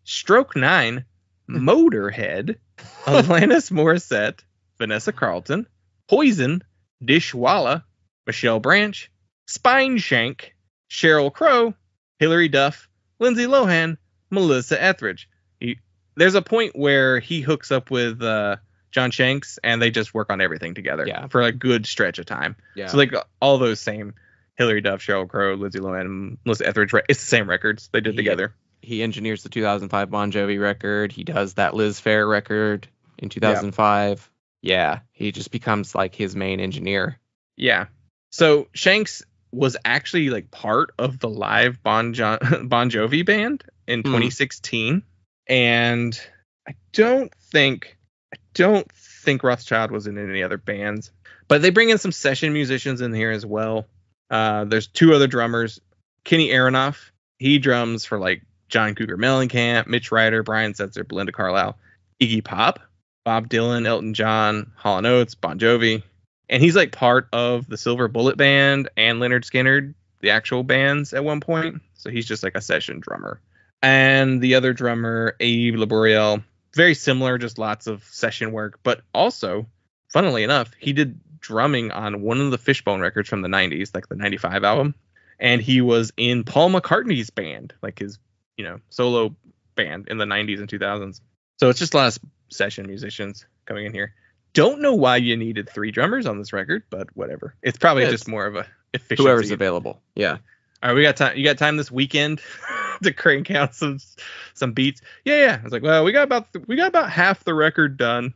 Stroke 9, Motorhead, Alanis Morissette, Vanessa Carlton, Poison, Dishwalla, Michelle Branch, Spineshank, Sheryl Crow, Hilary Duff, Lindsay Lohan, Melissa Etheridge. There's a point where he hooks up with John Shanks, and they just work on everything together for a good stretch of time. Yeah. So like all those same Hilary Duff, Sheryl Crow, Lindsay Lohan, and Melissa Etheridge, it's the same records they did together. He engineers the 2005 Bon Jovi record. He does that Liz Phair record in 2005. Yeah, he just becomes like his main engineer. Yeah. So Shanks was actually like part of the live Bon Jovi band in 2016, and I don't think Rothschild was in any other bands, but they bring in some session musicians in here as well. There's 2 other drummers. Kenny Aronoff, he drums for like John Cougar Mellencamp, Mitch Ryder, Brian Setzer, Belinda Carlisle, Iggy Pop, Bob Dylan, Elton John, Hall & Oates, Bon Jovi. And he's like part of the Silver Bullet Band and Lynyrd Skynyrd, the actual bands at one point. So he's just like a session drummer. And the other drummer, Abe Laboriel, very similar, just lots of session work. But also, funnily enough, he did drumming on one of the Fishbone records from the 90s, like the 95 album. And he was in Paul McCartney's band, like his solo band in the 90s and 2000s. So it's just a lot of session musicians coming in here. Don't know why you needed 3 drummers on this record, but whatever. It's probably just more of a efficiency. Whoever's available. Yeah. All right, we got time. You got time this weekend to crank out some beats? Yeah. I was like, well, we got about half the record done.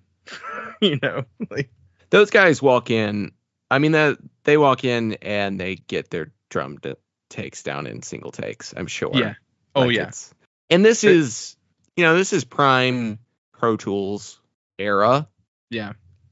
Like those guys walk in. I mean, they walk in and they get their drum takes down in single takes, I'm sure. Yeah. Oh, yeah. And this is prime Pro Tools era. Yeah.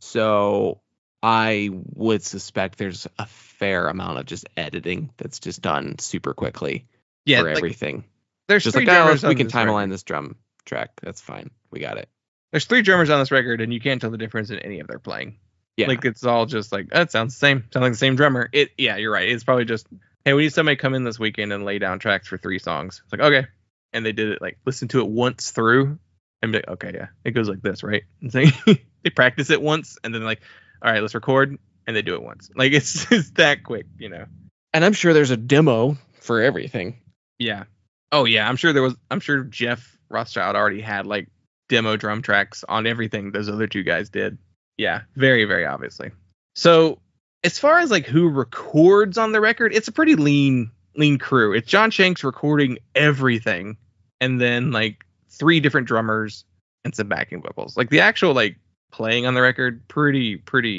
So I would suspect there's a fair amount of just editing that's just done super quickly for everything. There's just 3 drummers we can time align this drum track. That's fine. We got it. There's 3 drummers on this record, and you can't tell the difference in any of their playing. Yeah. Like it's all just like, it sounds the same. Sounds like the same drummer. Yeah, you're right. It's probably just, hey, we need somebody to come in this weekend and lay down tracks for 3 songs. It's like, okay. And they did it, like, listen to it once through and be like, okay, yeah, it goes like this, right? And so they practice it once and then like, all right, let's record. And they do it once. Like, it's that quick, And I'm sure there's a demo for everything. Yeah. Oh, yeah. I'm sure Jeff Rothschild already had, like, demo drum tracks on everything those other 2 guys did. Yeah. Very, very obviously. So as far as like who records on the record, it's a pretty lean crew. It's John Shanks recording everything, and then like 3 different drummers and some backing vocals. Like the actual like playing on the record, pretty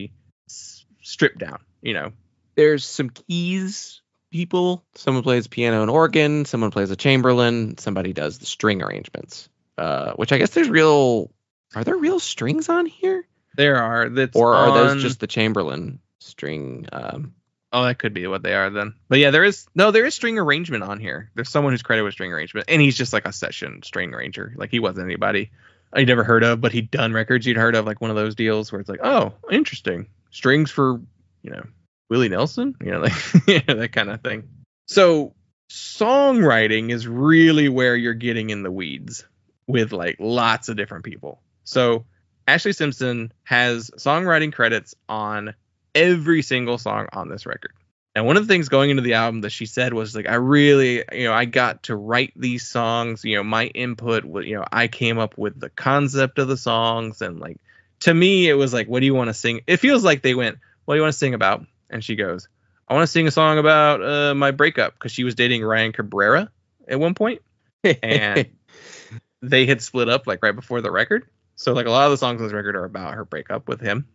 stripped down. There's some keys people. Someone plays piano and organ. Someone plays a Chamberlin. Somebody does the string arrangements. Which I guess are there real strings on here? There are. Are those just the Chamberlin string? That could be what they are then. But yeah, there is string arrangement on here. There's someone who's credited with string arrangement, and he's just like a session string arranger. Like he wasn't anybody I'd never heard of, but he'd done records you'd heard of, like one of those deals where it's like, oh, interesting. Strings for, Willie Nelson, like that kind of thing. So songwriting is really where you're getting in the weeds with like lots of different people. So Ashlee Simpson has songwriting credits on every single song on this record. And one of the things going into the album that she said was like, I really, I got to write these songs, my input was, I came up with the concept of the songs. And like, to me, it was like, what do you want to sing? It feels like they went, what do you want to sing about? And she goes, I want to sing a song about my breakup, because she was dating Ryan Cabrera at one point. And they had split up like right before the record. So like a lot of the songs on this record are about her breakup with him.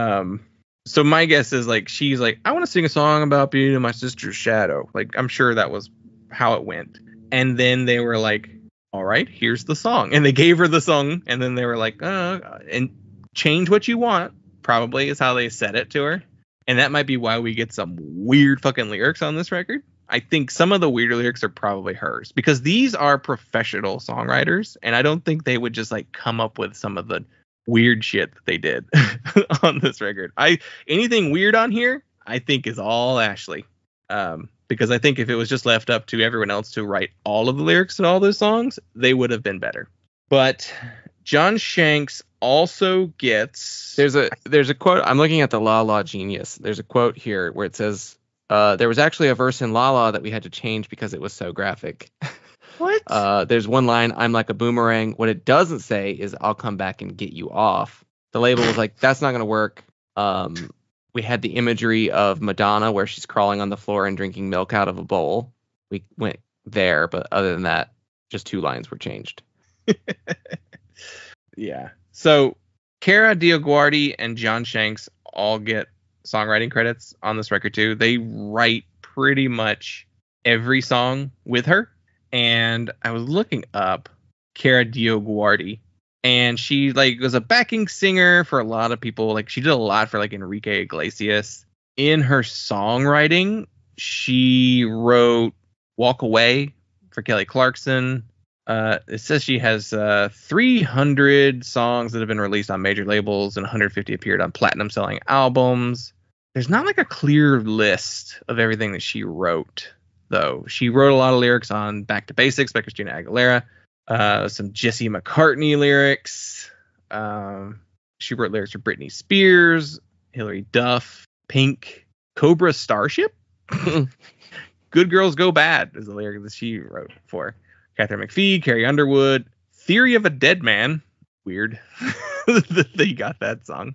So my guess is like, she's like, I want to sing a song about being in my sister's shadow. Like, I'm sure that was how it went. And then they were like, all right, here's the song. And they gave her the song. And then they were like, and change what you want, probably is how they said it to her. And that might be why we get some weird fucking lyrics on this record. I think some of the weirder lyrics are probably hers, because these are professional songwriters. And I don't think they would just like come up with some of the weird shit that they did on this record. Anything weird on here, I think is all Ashlee. because I think if it was just left up to everyone else to write all of the lyrics to all those songs, they would have been better. But John Shanks also gets... There's a quote. I'm looking at the La La Genius. There's a quote here where it says, there was actually a verse in La La that we had to change because it was so graphic. What? There's one line, I'm like a boomerang. What it doesn't say is I'll come back and get you off. The label was like, that's not going to work. We had the imagery of Madonna where she's crawling on the floor and drinking milk out of a bowl. We went there, but other than that, just 2 lines were changed. Yeah. So Cara DioGuardi and John Shanks all get songwriting credits on this record too. They write pretty much every song with her. And I was looking up Cara DioGuardi, and she was a backing singer for a lot of people. Like, she did a lot for Enrique Iglesias. In her songwriting, she wrote Walk Away for Kelly Clarkson. It says she has 300 songs that have been released on major labels and 150 appeared on platinum selling albums. There's not a clear list of everything that she wrote, though. She wrote a lot of lyrics on Back to Basics by Christina Aguilera, some Jesse McCartney lyrics. She wrote lyrics for Britney Spears, Hilary Duff, Pink, Cobra Starship. Good Girls Go Bad is the lyric that she wrote for Catherine McPhee, Carrie Underwood, Theory of a Dead Man. Weird that you got that song.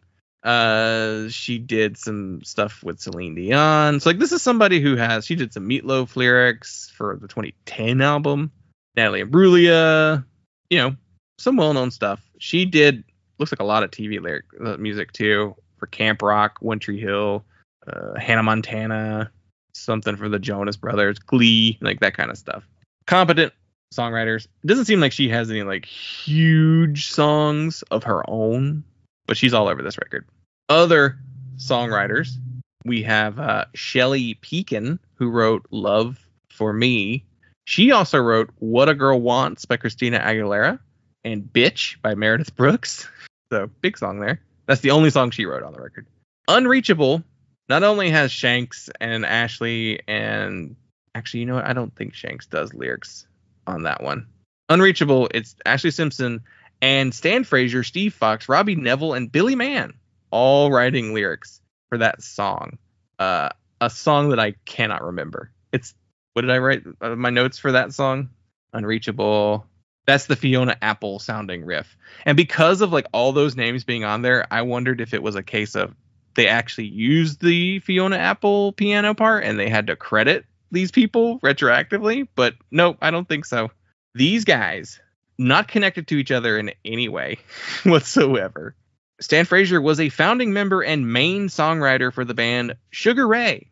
She did some stuff with Celine Dion. So this is somebody who she did some Meatloaf lyrics for the 2010 album. Natalie Imbruglia, some well-known stuff. She did, looks like a lot of TV music too, for Camp Rock, One Tree Hill, Hannah Montana, something for the Jonas Brothers, Glee, that kind of stuff. Competent songwriters. It doesn't seem like she has any huge songs of her own, but she's all over this record. Other songwriters, we have Shelly Pekin, who wrote Love for Me. She also wrote What a Girl Wants by Christina Aguilera and Bitch by Meredith Brooks. So big song there. That's the only song she wrote on the record. Unreachable not only has Shanks and Ashlee, and actually, you know what? I don't think Shanks does lyrics on that one. Unreachable, it's Ashlee Simpson and Stan Fraser, Steve Fox, Robbie Neville, and Billy Mann all writing lyrics for that song. A song that I cannot remember. What did I write my notes for that song? Unreachable. That's the Fiona Apple sounding riff. And because of all those names being on there, I wondered if it was a case of they actually used the Fiona Apple piano part and they had to credit these people retroactively. But nope, I don't think so. These guys, not connected to each other in any way whatsoever. Stan Fraser was a founding member and main songwriter for the band Sugar Ray.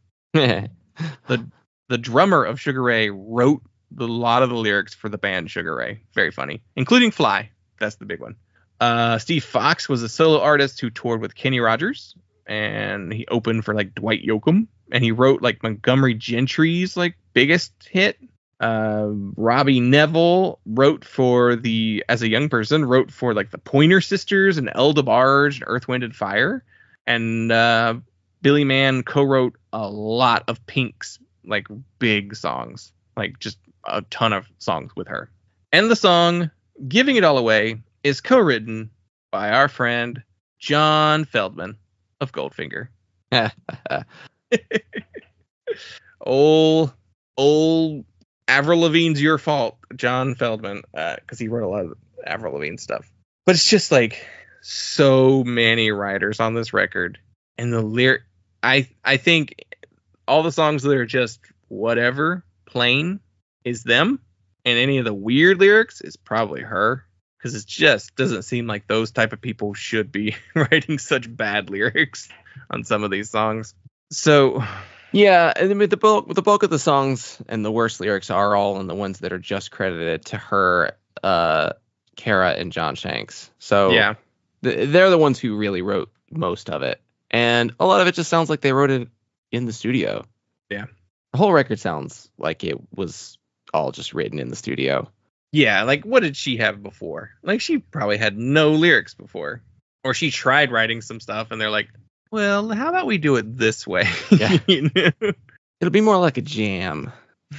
The drummer of Sugar Ray wrote a lot of the lyrics for the band Sugar Ray. Very funny, including Fly. That's the big one. Steve Fox was a solo artist who toured with Kenny Rogers, and he opened for Dwight Yoakam, and he wrote Montgomery Gentry's biggest hit. Robbie Neville wrote as a young person, wrote for the Pointer Sisters and El DeBarge and Earth, Wind and Fire. And Billy Mann co-wrote a lot of Pink's big songs, just a ton of songs with her. And the song Giving It All Away is co-written by our friend John Feldman of Goldfinger. old Avril Lavigne's Your Fault, John Feldman, because he wrote a lot of Avril Lavigne stuff. But it's just so many writers on this record, and the lyric, I think all the songs that are just whatever, plain, is them, and any of the weird lyrics is probably her, because it just doesn't seem like those type of people should be writing such bad lyrics on some of these songs. So yeah, I mean, the bulk of the songs and the worst lyrics are all in the ones that are just credited to her, Cara and John Shanks. So yeah, they're the ones who really wrote most of it, and a lot of it just sounds like they wrote it in the studio. Yeah, the whole record sounds like it was all just written in the studio. Yeah, what did she have before? She probably had no lyrics before, or she tried writing some stuff and they're like, well, how about we do it this way? Yeah. It'll be more like a jam.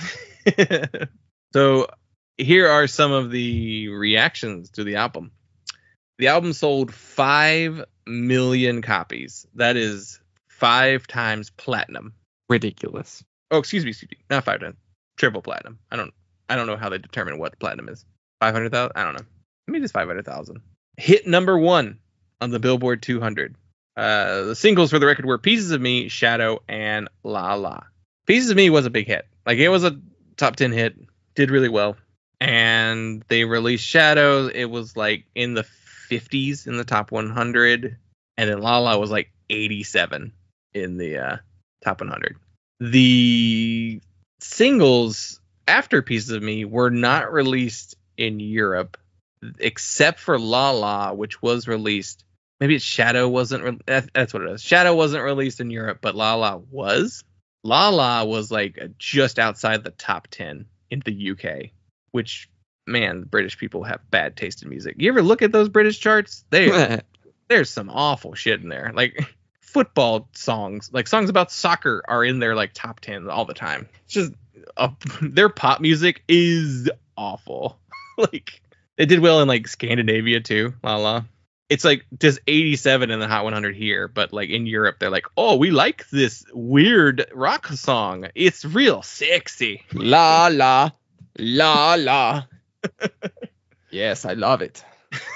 So here are some of the reactions to the album. The album sold 5 million copies. That is 5 times platinum. Ridiculous. Oh, excuse me, not 5 times. Triple platinum. I don't know how they determine what platinum is. 500,000? I don't know. Maybe it's 500,000. Hit number 1 on the Billboard 200. The singles for the record were Pieces of Me, Shadow, and La La. Pieces of Me was a big hit. Like, it was a top 10 hit. Did really well. And they released Shadow. It was like in the 50s in the top 100. And then La La was like 87 in the top 100. The singles after Pieces of Me were not released in Europe, except for La La, which was released. Maybe it's Shadow wasn't. That's what it is. Shadow wasn't released in Europe, but La La was. La La was like just outside the top 10 in the UK, which, man, British people have bad taste in music. You ever look at those British charts? There's some awful shit in there. Like football songs, like songs about soccer are in their like top 10 all the time. It's just their pop music is awful. Like it did well in like Scandinavia too. La La. It's like just 87 in the Hot 100 here, but like in Europe they're like, oh, we like this weird rock song. It's real sexy. La la la la. Yes, I love it.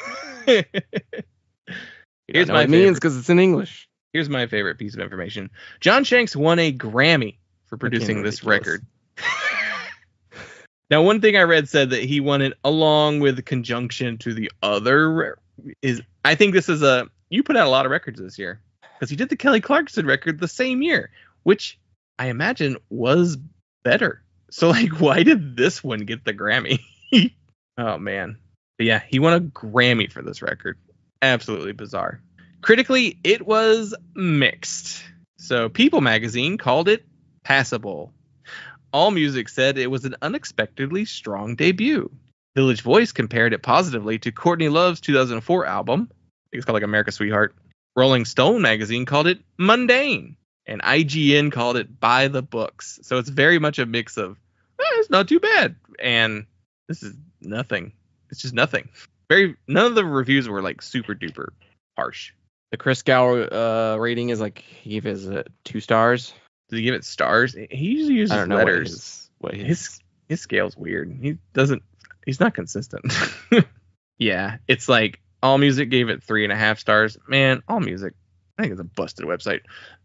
Here's my it means because it's in English. Here's my favorite piece of information. John Shanks won a Grammy for producing this record. Now, one thing I read said that he won it along with conjunction to the other. I think this is you put out a lot of records this year because he did the Kelly Clarkson record the same year, which I imagine was better. So, like, why did this one get the Grammy? Oh, man. But yeah, he won a Grammy for this record. Absolutely bizarre. Critically, it was mixed. So People magazine called it passable. AllMusic said it was an unexpectedly strong debut. Village Voice compared it positively to Courtney Love's 2004 album. I think it's called like America's Sweetheart. Rolling Stone magazine called it mundane. And IGN called it by the books. So it's very much a mix of, it's not too bad. And this is nothing. It's just nothing. None of the reviews were like super duper harsh. The Chris Gower rating is like, he gave it 2 stars. Did he give it stars? He usually uses letters. His scale's weird. He's not consistent. Yeah, it's like AllMusic gave it 3.5 stars. Man, AllMusic, I think it's a busted website.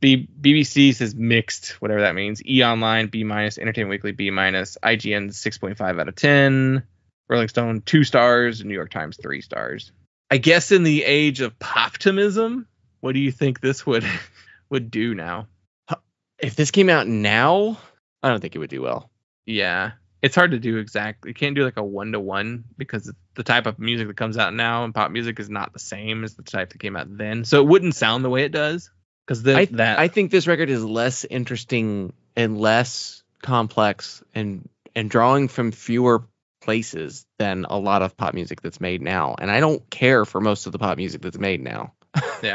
BBC says mixed, whatever that means. E Online B-, Entertainment Weekly B-, IGN 6.5 out of 10. Rolling Stone 2 stars, New York Times 3 stars. I guess in the age of poptimism, what do you think this would do now? If this came out now, I don't think it would do well. Yeah, it's hard to do exactly. You can't do like a 1-to-1 because the type of music that comes out now and pop music is not the same as the type that came out then. So it wouldn't sound the way it does. Because I think this record is less interesting and less complex and drawing from fewer places than a lot of pop music that's made now. And I don't care for most of the pop music that's made now. Yeah.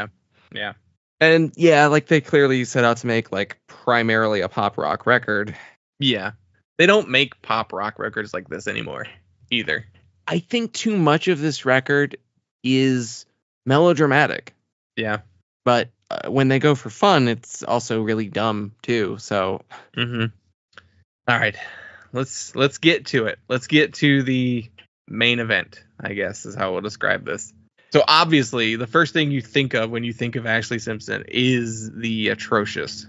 And yeah, like they clearly set out to make like primarily a pop rock record. Yeah. They don't make pop rock records like this anymore either. I think too much of this record is melodramatic. Yeah. But when they go for fun, it's also really dumb too. So. Mm-hmm. All right. Let's get to it. Let's get to the main event, I guess is how we'll describe this. So obviously, the first thing you think of when you think of Ashlee Simpson is the atrocious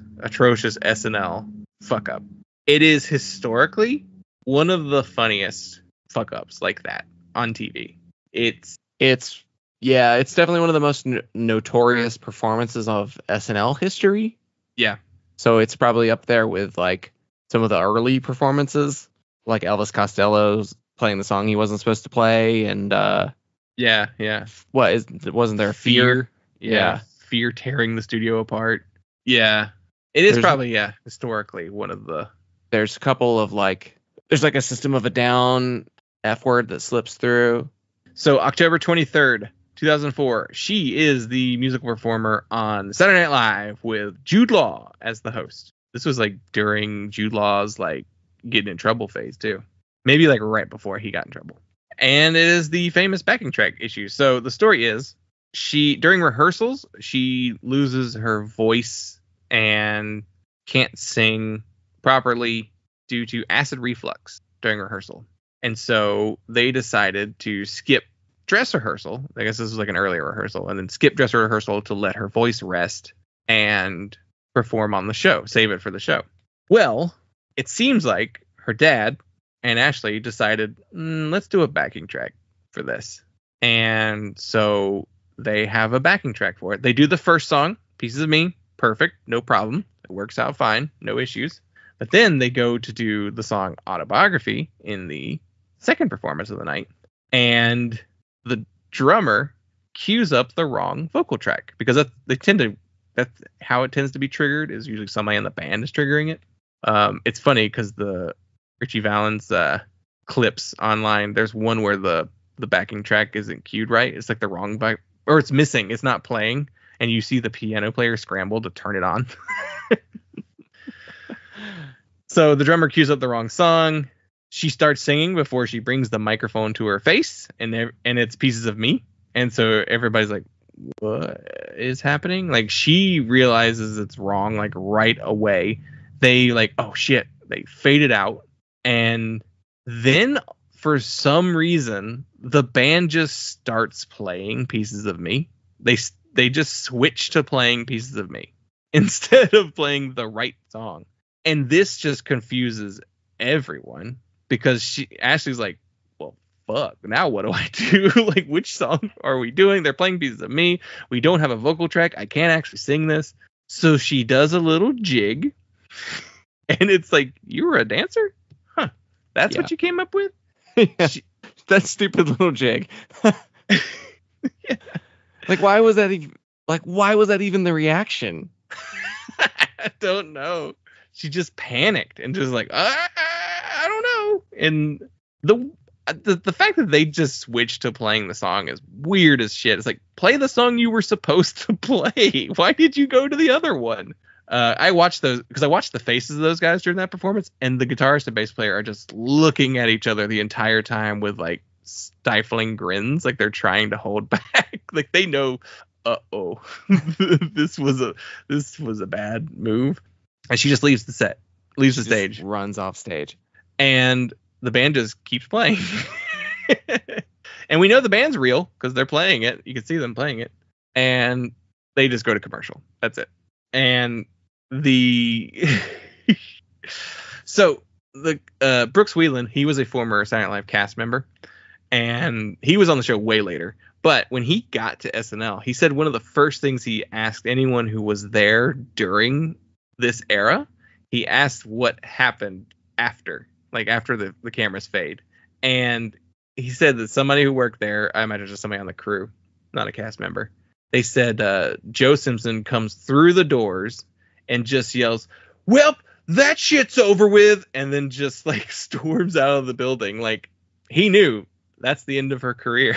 SNL fuck up. It is historically one of the funniest fuck ups like that on TV. It's definitely one of the most notorious performances of SNL history. Yeah. So it's probably up there with like some of the early performances, like Elvis Costello's playing the song he wasn't supposed to play, and yeah. Wasn't there Fear? Yeah. Fear tearing the studio apart. Yeah. It is probably historically one of the. There's a couple of there's like a System of a Down F word that slips through. So October 23rd, 2004, she is the musical performer on Saturday Night Live with Jude Law as the host. This was like during Jude Law's like getting in trouble phase too. Maybe like right before he got in trouble. And it is the famous backing track issue. So the story is during rehearsals, she loses her voice and can't sing properly due to acid reflux during rehearsal. And so they decided to skip dress rehearsal. I guess this was like an earlier rehearsal, and then skip dress rehearsal to let her voice rest and perform on the show, save it for the show. Well, it seems like her dad and Ashlee decided, let's do a backing track for this. And so they have a backing track for it. They do the first song, Pieces of Me, perfect, no problem. It works out fine, no issues. But then they go to do the song Autobiography in the second performance of the night. And the drummer cues up the wrong vocal track because that's how it tends to be triggered, is usually somebody in the band is triggering it. It's funny because the Richie Valens clips online, there's one where the backing track isn't cued right. It's like the wrong or it's missing. It's not playing. And you see the piano player scramble to turn it on. So the drummer cues up the wrong song. She starts singing before she brings the microphone to her face, and it's Pieces of Me. And so everybody's like, what is happening? Like, she realizes it's wrong, like, right away. They like, oh shit, they fade it out. And then for some reason, the band just starts playing Pieces of Me. They just switch to playing Pieces of Me instead of playing the right song. And this just confuses everyone because Ashlee's like, well, fuck, now what do I do? Like, which song are we doing? They're playing Pieces of Me. We don't have a vocal track. I can't actually sing this. So she does a little jig. And it's like, you were a dancer? Huh. That's what you came up with? Yeah. That stupid little jig. Yeah. Like, why was that even the reaction? I don't know. She just panicked and just like, I don't know. And the fact that they just switched to playing the song is weird as shit. It's like, play the song you were supposed to play. Why did you go to the other one? I watched those because I watched the faces of those guys during that performance, and the guitarist and bass player are just looking at each other the entire time with like stifling grins, like they're trying to hold back. Like they know, this was a bad move. And she just leaves the stage, runs off stage, and the band just keeps playing. And we know the band's real because they're playing it. You can see them playing it, and they just go to commercial. That's it. And so Brooks Wheelan, he was a former Saturday Night Live cast member, and he was on the show way later. But when he got to SNL, he said one of the first things he asked anyone who was there during this era, he asked what happened after the cameras fade. And he said that somebody who worked there, I imagine just somebody on the crew, not a cast member, they said Joe Simpson comes through the doors and just yells, "Well, that shit's over with," and then just like storms out of the building. Like, he knew that's the end of her career.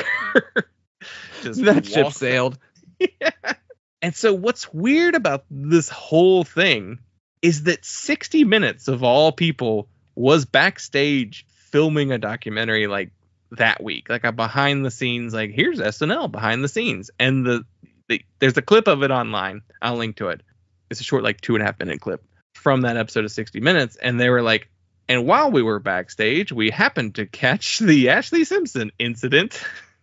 Just that ship sailed. Yeah. And so what's weird about this whole thing is that 60 Minutes of all people was backstage filming a documentary like that week, like a behind the scenes, like here's SNL behind the scenes. And there's a clip of it online. I'll link to it. It's a short, like 2.5 minute clip from that episode of 60 Minutes. And they were like, and while we were backstage, we happened to catch the Ashlee Simpson incident.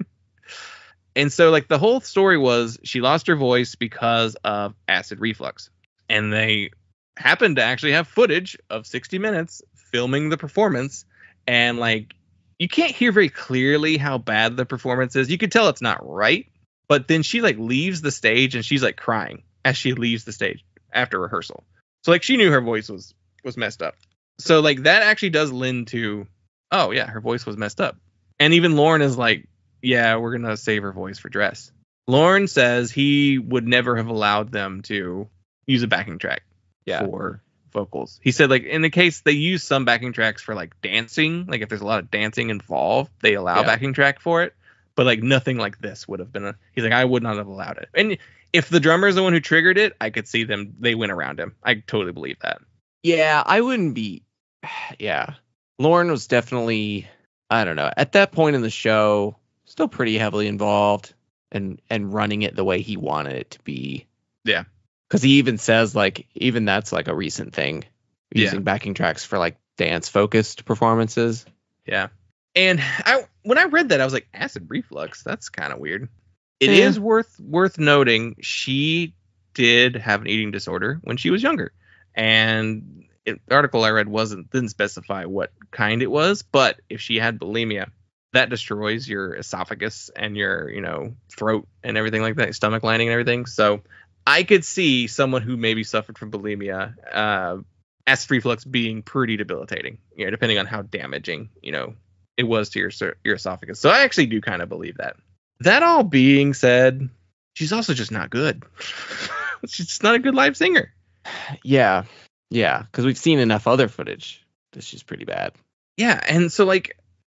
And so like the whole story was she lost her voice because of acid reflux. And they happened to actually have footage of 60 Minutes filming the performance. And like, you can't hear very clearly how bad the performance is. You could tell it's not right. But then she like leaves the stage and she's like crying as she leaves the stage after rehearsal. So like she knew her voice was messed up. So like that actually does lend to, oh yeah, her voice was messed up. And even Lorne is like, yeah, we're going to save her voice for dress. Lorne says he would never have allowed them to use a backing track for vocals. He said like in the case they use some backing tracks for like dancing, like if there's a lot of dancing involved, they allow backing track for it. But like nothing like this would have been he's like, I would not have allowed it. And if the drummer is the one who triggered it, I could see they went around him. I totally believe that. Yeah, I wouldn't be. Yeah, Lauren was definitely, I don't know, at that point in the show, still pretty heavily involved and running it the way he wanted it to be. Yeah. Because he even says, like, even that's like a recent thing, using backing tracks for like dance focused performances. Yeah. And when I read that, I was like, acid reflux, that's kind of weird. It is worth noting she did have an eating disorder when she was younger. And the article I read didn't specify what kind it was, but if she had bulimia, that destroys your esophagus and your, throat and everything like that, stomach lining and everything. So I could see someone who maybe suffered from bulimia, acid reflux being pretty debilitating, depending on how damaging, it was to your esophagus. So I actually do kind of believe that. That all being said, she's also just not good. She's just not a good live singer. Yeah, because we've seen enough other footage that she's pretty bad. Yeah, and so my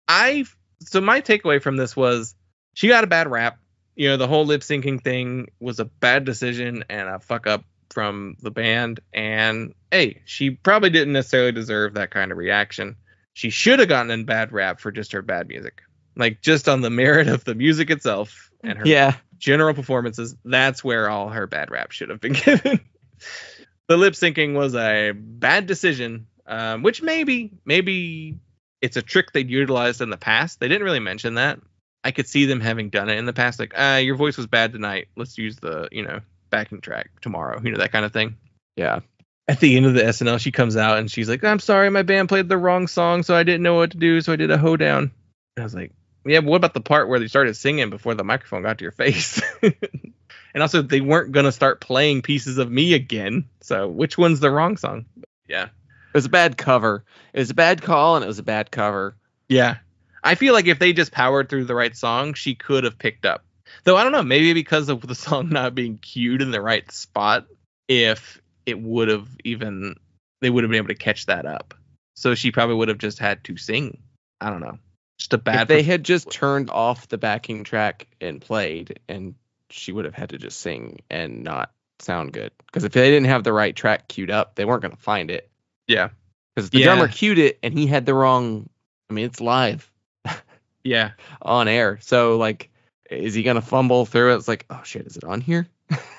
takeaway from this was she got a bad rap. The whole lip syncing thing was a bad decision and a fuck up from the band. And hey, she probably didn't necessarily deserve that kind of reaction. She should have gotten a bad rap for just her bad music, like just on the merit of the music itself and her general performances. That's where all her bad rap should have been given. The lip syncing was a bad decision, which maybe it's a trick they'd utilized in the past. They didn't really mention that. I could see them having done it in the past, like, your voice was bad tonight. Let's use the, backing track tomorrow, that kind of thing. Yeah. At the end of the SNL, she comes out and she's like, I'm sorry, my band played the wrong song, so I didn't know what to do, so I did a hoedown. And I was like, yeah, but what about the part where they started singing before the microphone got to your face? And also, they weren't going to start playing Pieces of Me again. So which one's the wrong song? Yeah. It was a bad cover. It was a bad call, and it was a bad cover. Yeah. I feel like if they just powered through the right song, she could have picked up. Though I don't know, maybe because of the song not being cued in the right spot, if it would have they would have been able to catch that up. So she probably would have just had to sing. I don't know. Just a bad. If they had just turned off the backing track and played, and she would have had to just sing and not sound good. Because if they didn't have the right track queued up, they weren't going to find it. Yeah. Because the drummer cued it and he had the wrong. I mean, it's live. Yeah. On air. So, like, is he going to fumble through it? It's like, oh, shit, is it on here?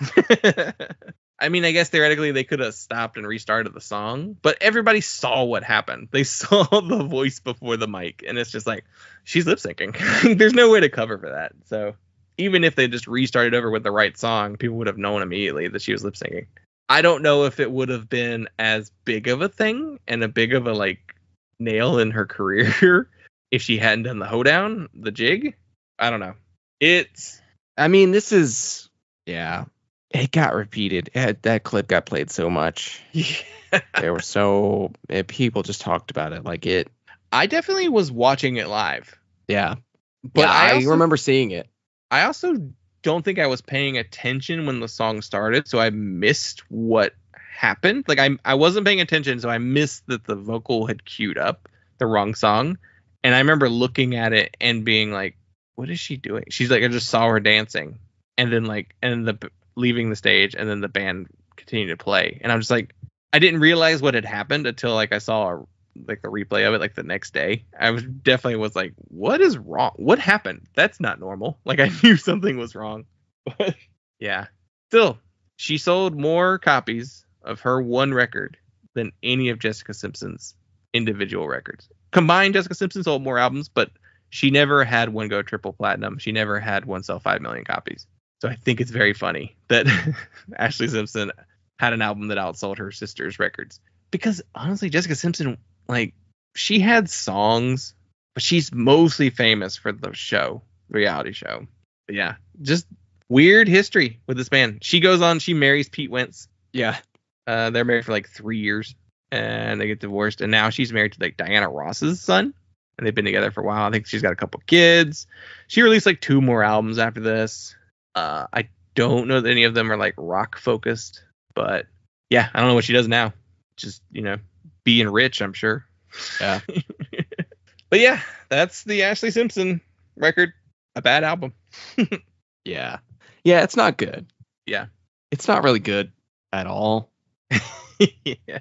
I mean, I guess theoretically they could have stopped and restarted the song, but everybody saw what happened. They saw the voice before the mic, and it's just like, she's lip syncing. There's no way to cover for that. So even if they just restarted over with the right song, people would have known immediately that she was lip syncing. I don't know if it would have been as big of a thing and a big of a nail in her career if she hadn't done the hoedown, the jig. I don't know. It got repeated. That clip got played so much. Yeah. There were people just talked about it. I definitely was watching it live. Yeah. But yeah, I remember seeing it. I also don't think I was paying attention when the song started, so I missed what happened. I wasn't paying attention, so I missed that the vocal had queued up the wrong song. And I remember looking at it and being like, what is she doing? She's like, I just saw her dancing. And then leaving the stage, and then the band continued to play. And I'm just like, I didn't realize what had happened until I saw the replay of it the next day. I was like, what is wrong? What happened? That's not normal. I knew something was wrong. But yeah. Still, she sold more copies of her one record than any of Jessica Simpson's individual records. Combined, Jessica Simpson sold more albums, but she never had one go triple platinum. She never had one sell 5 million copies. So I think it's very funny that Ashlee Simpson had an album that outsold her sister's records. Because honestly, Jessica Simpson, she had songs, but she's mostly famous for the reality show. But yeah, just weird history with this band. She goes on, she marries Pete Wentz. Yeah. They're married for 3 years and they get divorced. And now she's married to Diana Ross's son. And they've been together for a while. I think she's got a couple kids. She released 2 more albums after this. I don't know that any of them are rock focused, but yeah, I don't know what she does now. Just, being rich, I'm sure. Yeah. But yeah, that's the Ashlee Simpson record. A bad album. Yeah. Yeah, it's not good. Yeah. It's not really good at all. Yeah.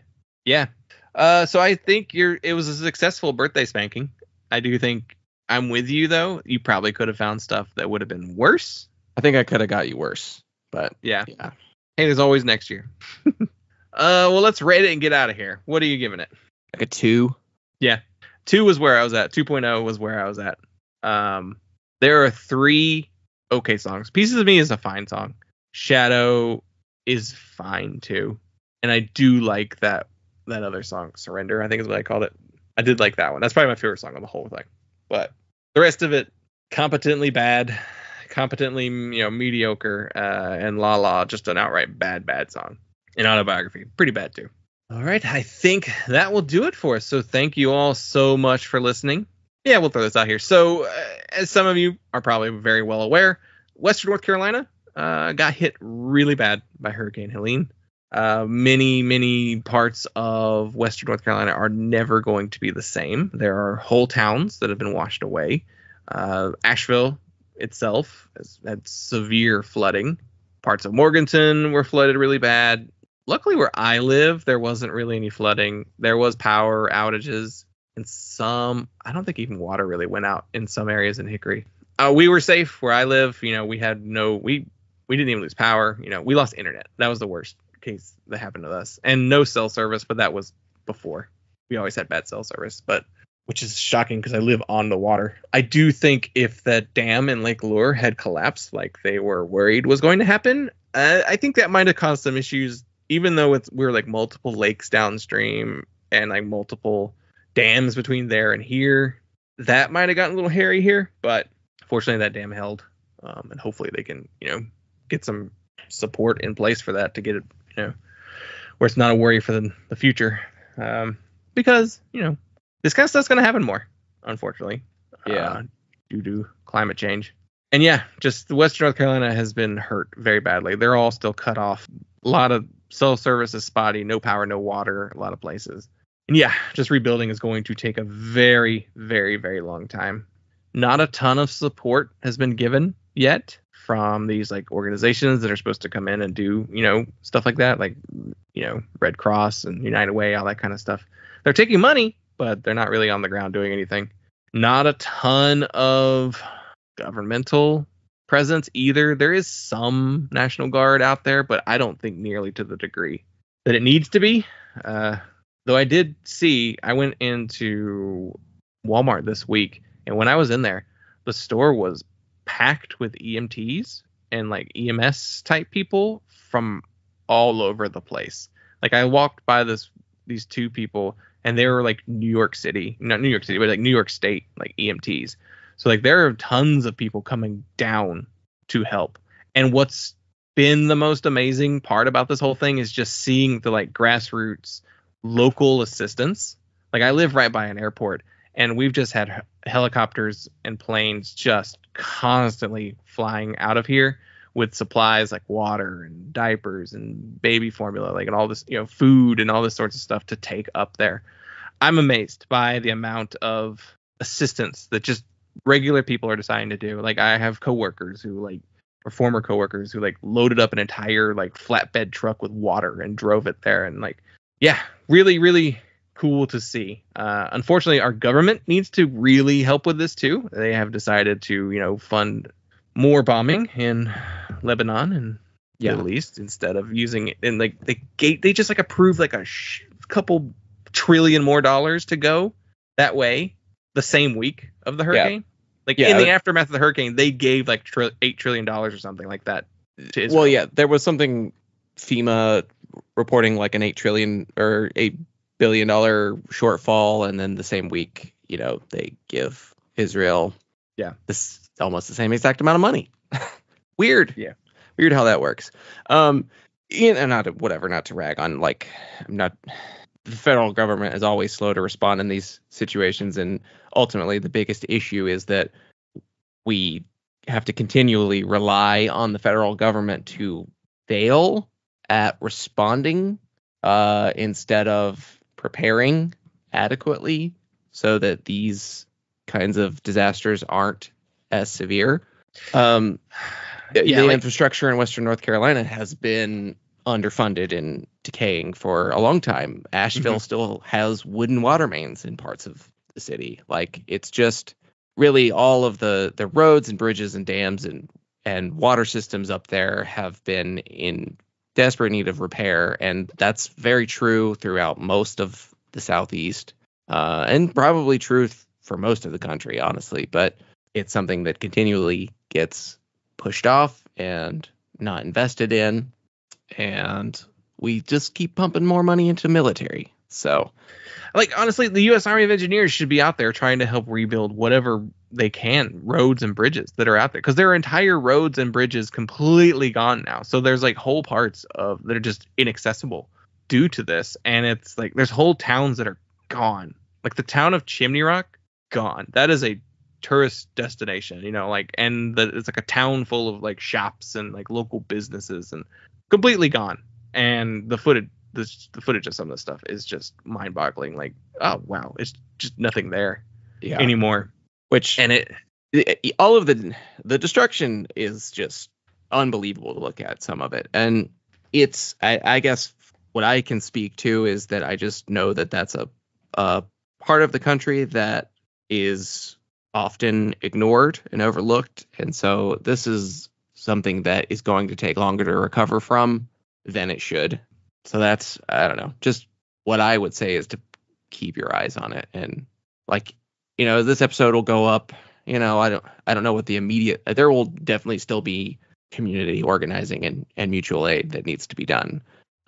Yeah. So I think it was a successful birthday spanking. I do think I'm with you, though. You probably could have found stuff that would have been worse. I think I could have got you worse, but yeah. Hey, there's always next year. Well, let's rate it and get out of here. What are you giving it? Like a 2. Yeah. 2 was where I was at. 2.0 was where I was at. There are 3 okay songs. Pieces of Me is a fine song. Shadow is fine too. And I do like that other song, Surrender, I think is what I called it. I did like that one. That's probably my favorite song on the whole thing. But the rest of it, competently bad, competently, mediocre, and La La, just an outright bad song. And Autobiography, pretty bad too. All right, I think that will do it for us. So thank you all so much for listening. Yeah, we'll throw this out here. So as some of you are probably very well aware, Western North Carolina got hit really bad by Hurricane Helene. Many parts of Western North Carolina are never going to be the same. There are whole towns that have been washed away. Asheville itself has had severe flooding. Parts of Morganton were flooded really bad. Luckily, where I live, there wasn't really any flooding. There was power outages, and I don't think even water really went out in some areas in Hickory. We were safe where I live. We had we didn't even lose power. We lost internet. That was the worst case that happened to us, and no cell service. But that was before. We always had bad cell service, which is shocking because I live on the water. I do think if the dam in Lake Lure had collapsed like they were worried was going to happen, I think that might have caused some issues. Even though we're like multiple lakes downstream and like multiple dams between there and here, that might have gotten a little hairy here. But fortunately, that dam held, and hopefully they can, get some support in place for that to get it, where it's not a worry for the future. Because this kind of stuff's going to happen more, unfortunately. Yeah. Due to climate change. And yeah, just Western North Carolina has been hurt very badly. They're all still cut off. A lot of cell service is spotty, no power, no water, a lot of places. And yeah, just rebuilding is going to take a very, very, very long time. Not a ton of support has been given yet from these like organizations that are supposed to come in and do, stuff like that, like, Red Cross and United Way, all that kind of stuff. They're taking money, but they're not really on the ground doing anything. Not a ton of governmental presence either. There is some National Guard out there, but I don't think nearly to the degree that it needs to be. Though I went into Walmart this week, and when I was in there, the store was packed with EMTs and like EMS type people from all over the place. Like I walked by these 2 people, and they were like not New York City, but like New York State, like EMTs. So like there are tons of people coming down to help. And what's been the most amazing part about this whole thing is just seeing the like grassroots local assistance. Like I live right by an airport, and we've just had helicopters and planes just constantly flying out of here with supplies like water and diapers and baby formula, like, and all this, food and all this sorts of stuff to take up there. I'm amazed by the amount of assistance that just regular people are deciding to do. Like I have coworkers or former coworkers who like loaded up an entire like flatbed truck with water and drove it there. And like, yeah, really, really cool to see. Unfortunately, our government needs to really help with this too. They have decided to, fund more bombing in Lebanon and Middle East instead of using it. And like they just like approved like a couple trillion more dollars to go that way the same week of the hurricane. In the aftermath of the hurricane, they gave like $8 trillion or something like that to Israel. Well, yeah, there was something FEMA reporting like an $8 billion shortfall, and then the same week, they give Israel this almost the same exact amount of money. Weird. Yeah. Weird how that works. And not to rag on, like, the federal government is always slow to respond in these situations, and ultimately the biggest issue is that we have to continually rely on the federal government to fail at responding instead of preparing adequately so that these kinds of disasters aren't as severe. The infrastructure in Western North Carolina has been underfunded in decaying for a long time. Asheville still has wooden water mains in parts of the city. Like, it's just really all of the roads and bridges and dams and water systems up there have been in desperate need of repair. And that's very true throughout most of the Southeast, and probably true for most of the country, honestly. But it's something that continually gets pushed off and not invested in. And we just keep pumping more money into military. So, like, honestly, the U.S. Army of Engineers should be out there trying to help rebuild whatever they can, roads and bridges that are out there, because there are entire roads and bridges completely gone now. So there's like whole parts of that are just inaccessible due to this. And it's like there's whole towns that are gone. Like the town of Chimney Rock, gone. That is a tourist destination, you know, like, and it's like a town full of like shops and like local businesses, and completely gone. And the footage of some of this stuff is just mind-boggling. Like, oh wow, it's just nothing there anymore. All of the destruction is just unbelievable to look at, some of it. And it's, I guess what I can speak to is that I just know that that's a part of the country that is often ignored and overlooked. And so this is something that is going to take longer to recover from than it should. So that's, I don't know, just what I would say is to keep your eyes on it. And like, you know, this episode will go up, you know, I don't know what the immediate, there will definitely still be community organizing and mutual aid that needs to be done.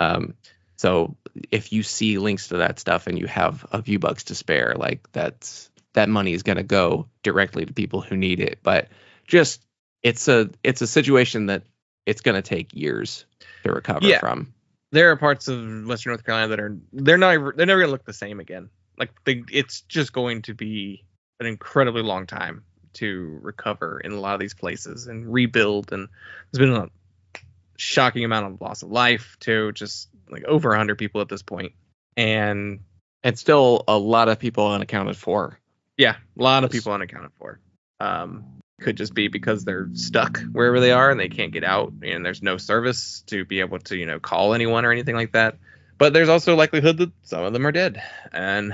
So if you see links to that stuff and you have a few bucks to spare, like that money is going to go directly to people who need it. But just, it's a situation that it's going to take years to recover from. There are parts of Western North Carolina that they're never going to look the same again. Like it's just going to be an incredibly long time to recover in a lot of these places and rebuild. And there's been a shocking amount of loss of life too, just like over 100 people at this point. And it's still a lot of people unaccounted for. Yeah, a lot of people unaccounted for. Could just be because they're stuck wherever they are and they can't get out, and there's no service to be able to, you know, call anyone or anything like that. But there's also likelihood that some of them are dead. And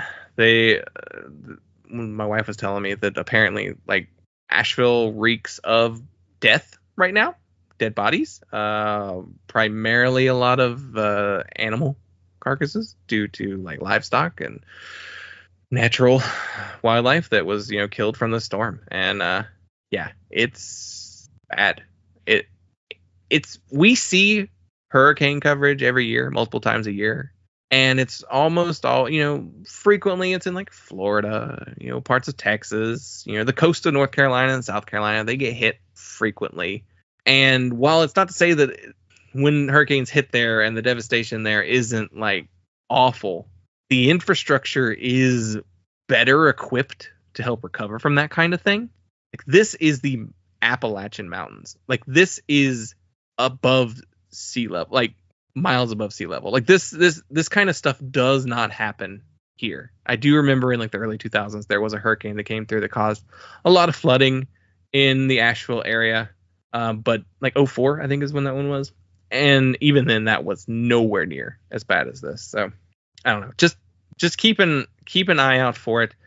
my wife was telling me that apparently like Asheville reeks of death right now, dead bodies, primarily a lot of animal carcasses due to like livestock and natural wildlife that was, you know, killed from the storm. And yeah, it's bad. We see hurricane coverage every year, multiple times a year, and it's almost all, you know, frequently it's in like Florida, you know, parts of Texas, you know, the coast of North Carolina and South Carolina, they get hit frequently. And while it's not to say that when hurricanes hit there and the devastation there isn't like awful, the infrastructure is better equipped to help recover from that kind of thing. Like, this is the Appalachian Mountains. Like, this is above sea level, like miles above sea level. Like this kind of stuff does not happen here. I do remember in like the early 2000s, there was a hurricane that came through that caused a lot of flooding in the Asheville area. But like 2004, I think is when that one was. And even then that was nowhere near as bad as this. So I don't know, just keep an eye out for it.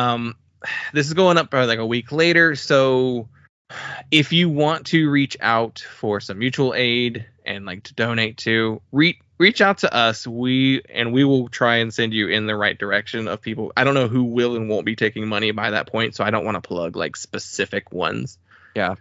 This is going up probably like a week later. So if you want to reach out for some mutual aid and like to donate to, reach out to us. We will try and send you in the right direction of people. I don't know who will and won't be taking money by that point, so I don't want to plug like specific ones. Yeah.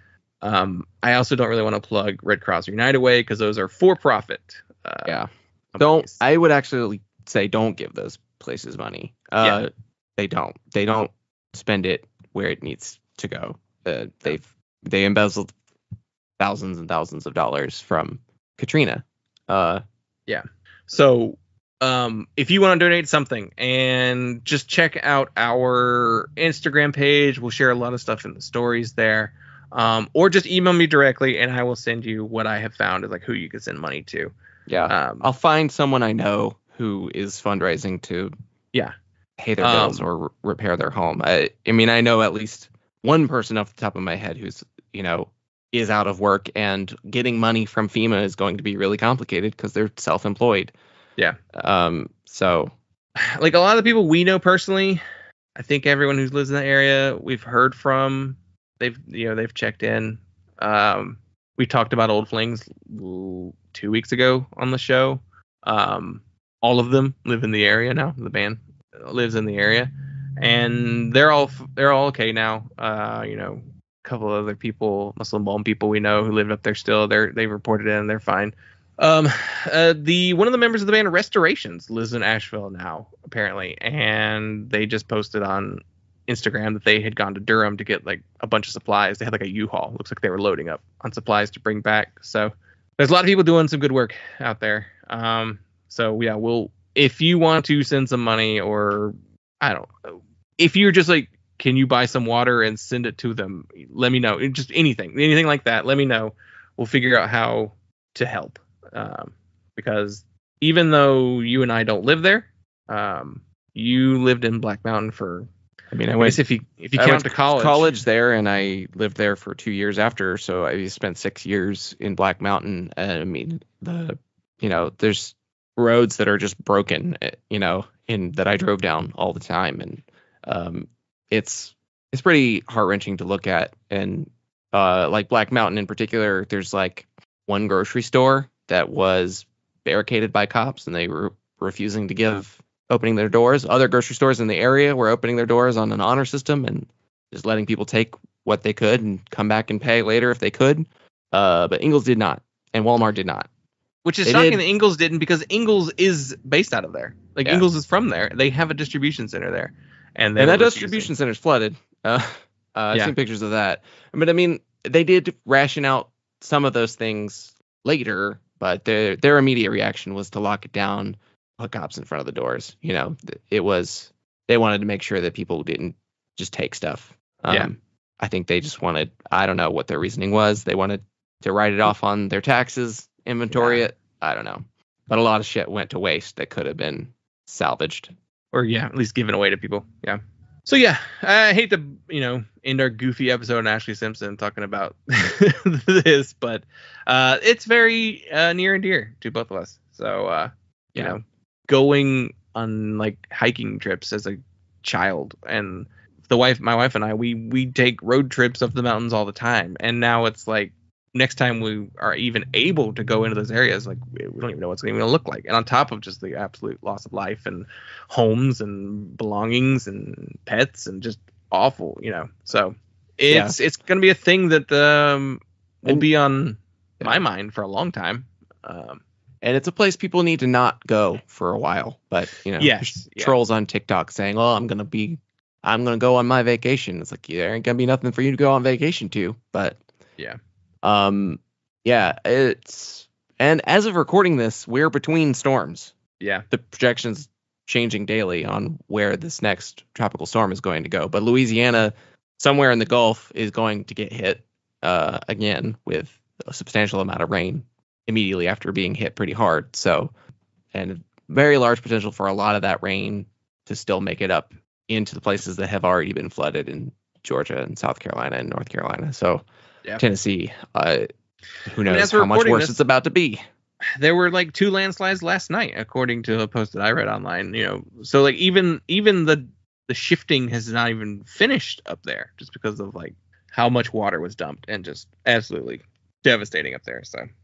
I also don't really want to plug Red Cross or United Way because those are for profit. Yeah. Companies. I would actually say don't give those places money. They don't spend it where it needs to go. They embezzled thousands and thousands of dollars from Katrina. Yeah. So if you want to donate something, and just check out our Instagram page, we'll share a lot of stuff in the stories there. Or just email me directly and I will send you what I have found is like who you can send money to. Yeah. I'll find someone I know who is fundraising to pay their bills or repair their home. I mean, I know at least one person off the top of my head who's, you know, is out of work, and getting money from FEMA is going to be really complicated because they're self-employed. Yeah. So like a lot of the people we know personally, I think everyone who lives in the area we've heard from, they've checked in. We talked about Old Flings 2 weeks ago on the show. All of them live in the area now. The band lives in the area, and they're all okay now. A couple other people, Muslim Balm people we know who lived up there still, they reported in, they're fine. One of the members of the band Restorations lives in Asheville now, apparently, and they just posted on Instagram that they had gone to Durham to get like a bunch of supplies. They had like a U-Haul. Looks like they were loading up on supplies to bring back. So there's a lot of people doing some good work out there. So yeah, if you want to send some money, or I don't know, if you're just like, can you buy some water and send it to them? Let me know. Just anything like that. Let me know. We'll figure out how to help. Because even though you and I don't live there, you lived in Black Mountain for, I guess if you count to college there, and I lived there for 2 years after. So I spent 6 years in Black Mountain. There's roads that are just broken, that I drove down all the time. And, it's pretty heart wrenching to look at. And, like Black Mountain in particular, there's like one grocery store that was barricaded by cops, and they were refusing to opening their doors. Other grocery stores in the area were opening their doors on an honor system and just letting people take what they could and come back and pay later if they could. But Ingles did not, and Walmart did not. Which is shocking that Ingles didn't, because Ingles is based out of there. Like, yeah. Ingles is from there. They have a distribution center there. And that distribution center is flooded. I've seen pictures of that. But they did ration out some of those things later, but their immediate reaction was to lock it down, put cops in front of the doors. They wanted to make sure that people didn't just take stuff. I think they just wanted, I don't know what their reasoning was. They wanted to write it off on their taxes, inventory it. I don't know. But a lot of shit went to waste that could have been salvaged. Or, at least given away to people. Yeah. So, I hate to, end our goofy episode on Ashlee Simpson talking about this, but it's very near and dear to both of us. So, going on like hiking trips as a child, and my wife and I, we take road trips up the mountains all the time. And now it's like, next time we are even able to go into those areas, like, we don't even know what's going to look like. And on top of just the absolute loss of life and homes and belongings and pets and just awful, So it's going to be a thing that will be on my mind for a long time. And it's a place people need to not go for a while. But, trolls on TikTok saying, "Oh, I'm going to go on my vacation." It's like, there ain't going to be nothing for you to go on vacation to. But it's, and as of recording this, we're between storms. Yeah. The projection's changing daily on where this next tropical storm is going to go. But Louisiana, somewhere in the Gulf, is going to get hit again with a substantial amount of rain immediately after being hit pretty hard. So, and very large potential for a lot of that rain to still make it up into the places that have already been flooded in Georgia and South Carolina and North Carolina. So, Tennessee, who knows how much worse it's about to be. There were like 2 landslides last night, according to a post that I read online. So like even the shifting has not even finished up there, just because of like how much water was dumped, and just absolutely devastating up there. So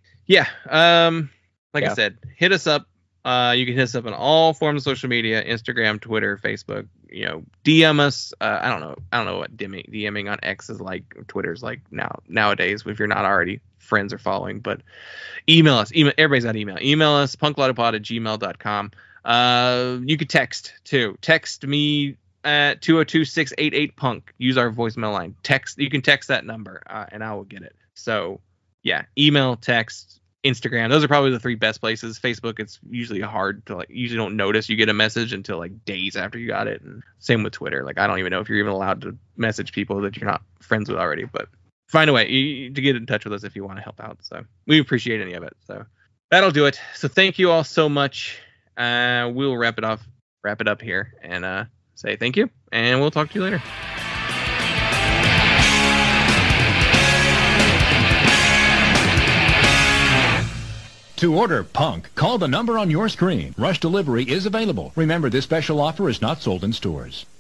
I said, hit us up. You can hit us up on all forms of social media: Instagram, Twitter, Facebook. DM us. I don't know what DMing on X is like, or Twitter's like nowadays, if you're not already friends or following. But email us. Everybody's got email. Email us, punklaudapod@gmail.com. You could text too. Text me at 202-688-PUNK. Use our voicemail line. You can text that number, and I will get it. So email, text, Instagram, those are probably the 3 best places. Facebook, it's usually hard to usually don't notice you get a message until like days after you got it. And same with Twitter. Like, I don't even know if you're even allowed to message people that you're not friends with already, but find a way to get in touch with us if you want to help out. So we appreciate any of it. So that'll do it. So thank you all so much. We'll wrap it up here and say thank you, and we'll talk to you later. To order Punk, call the number on your screen. Rush delivery is available. Remember, this special offer is not sold in stores.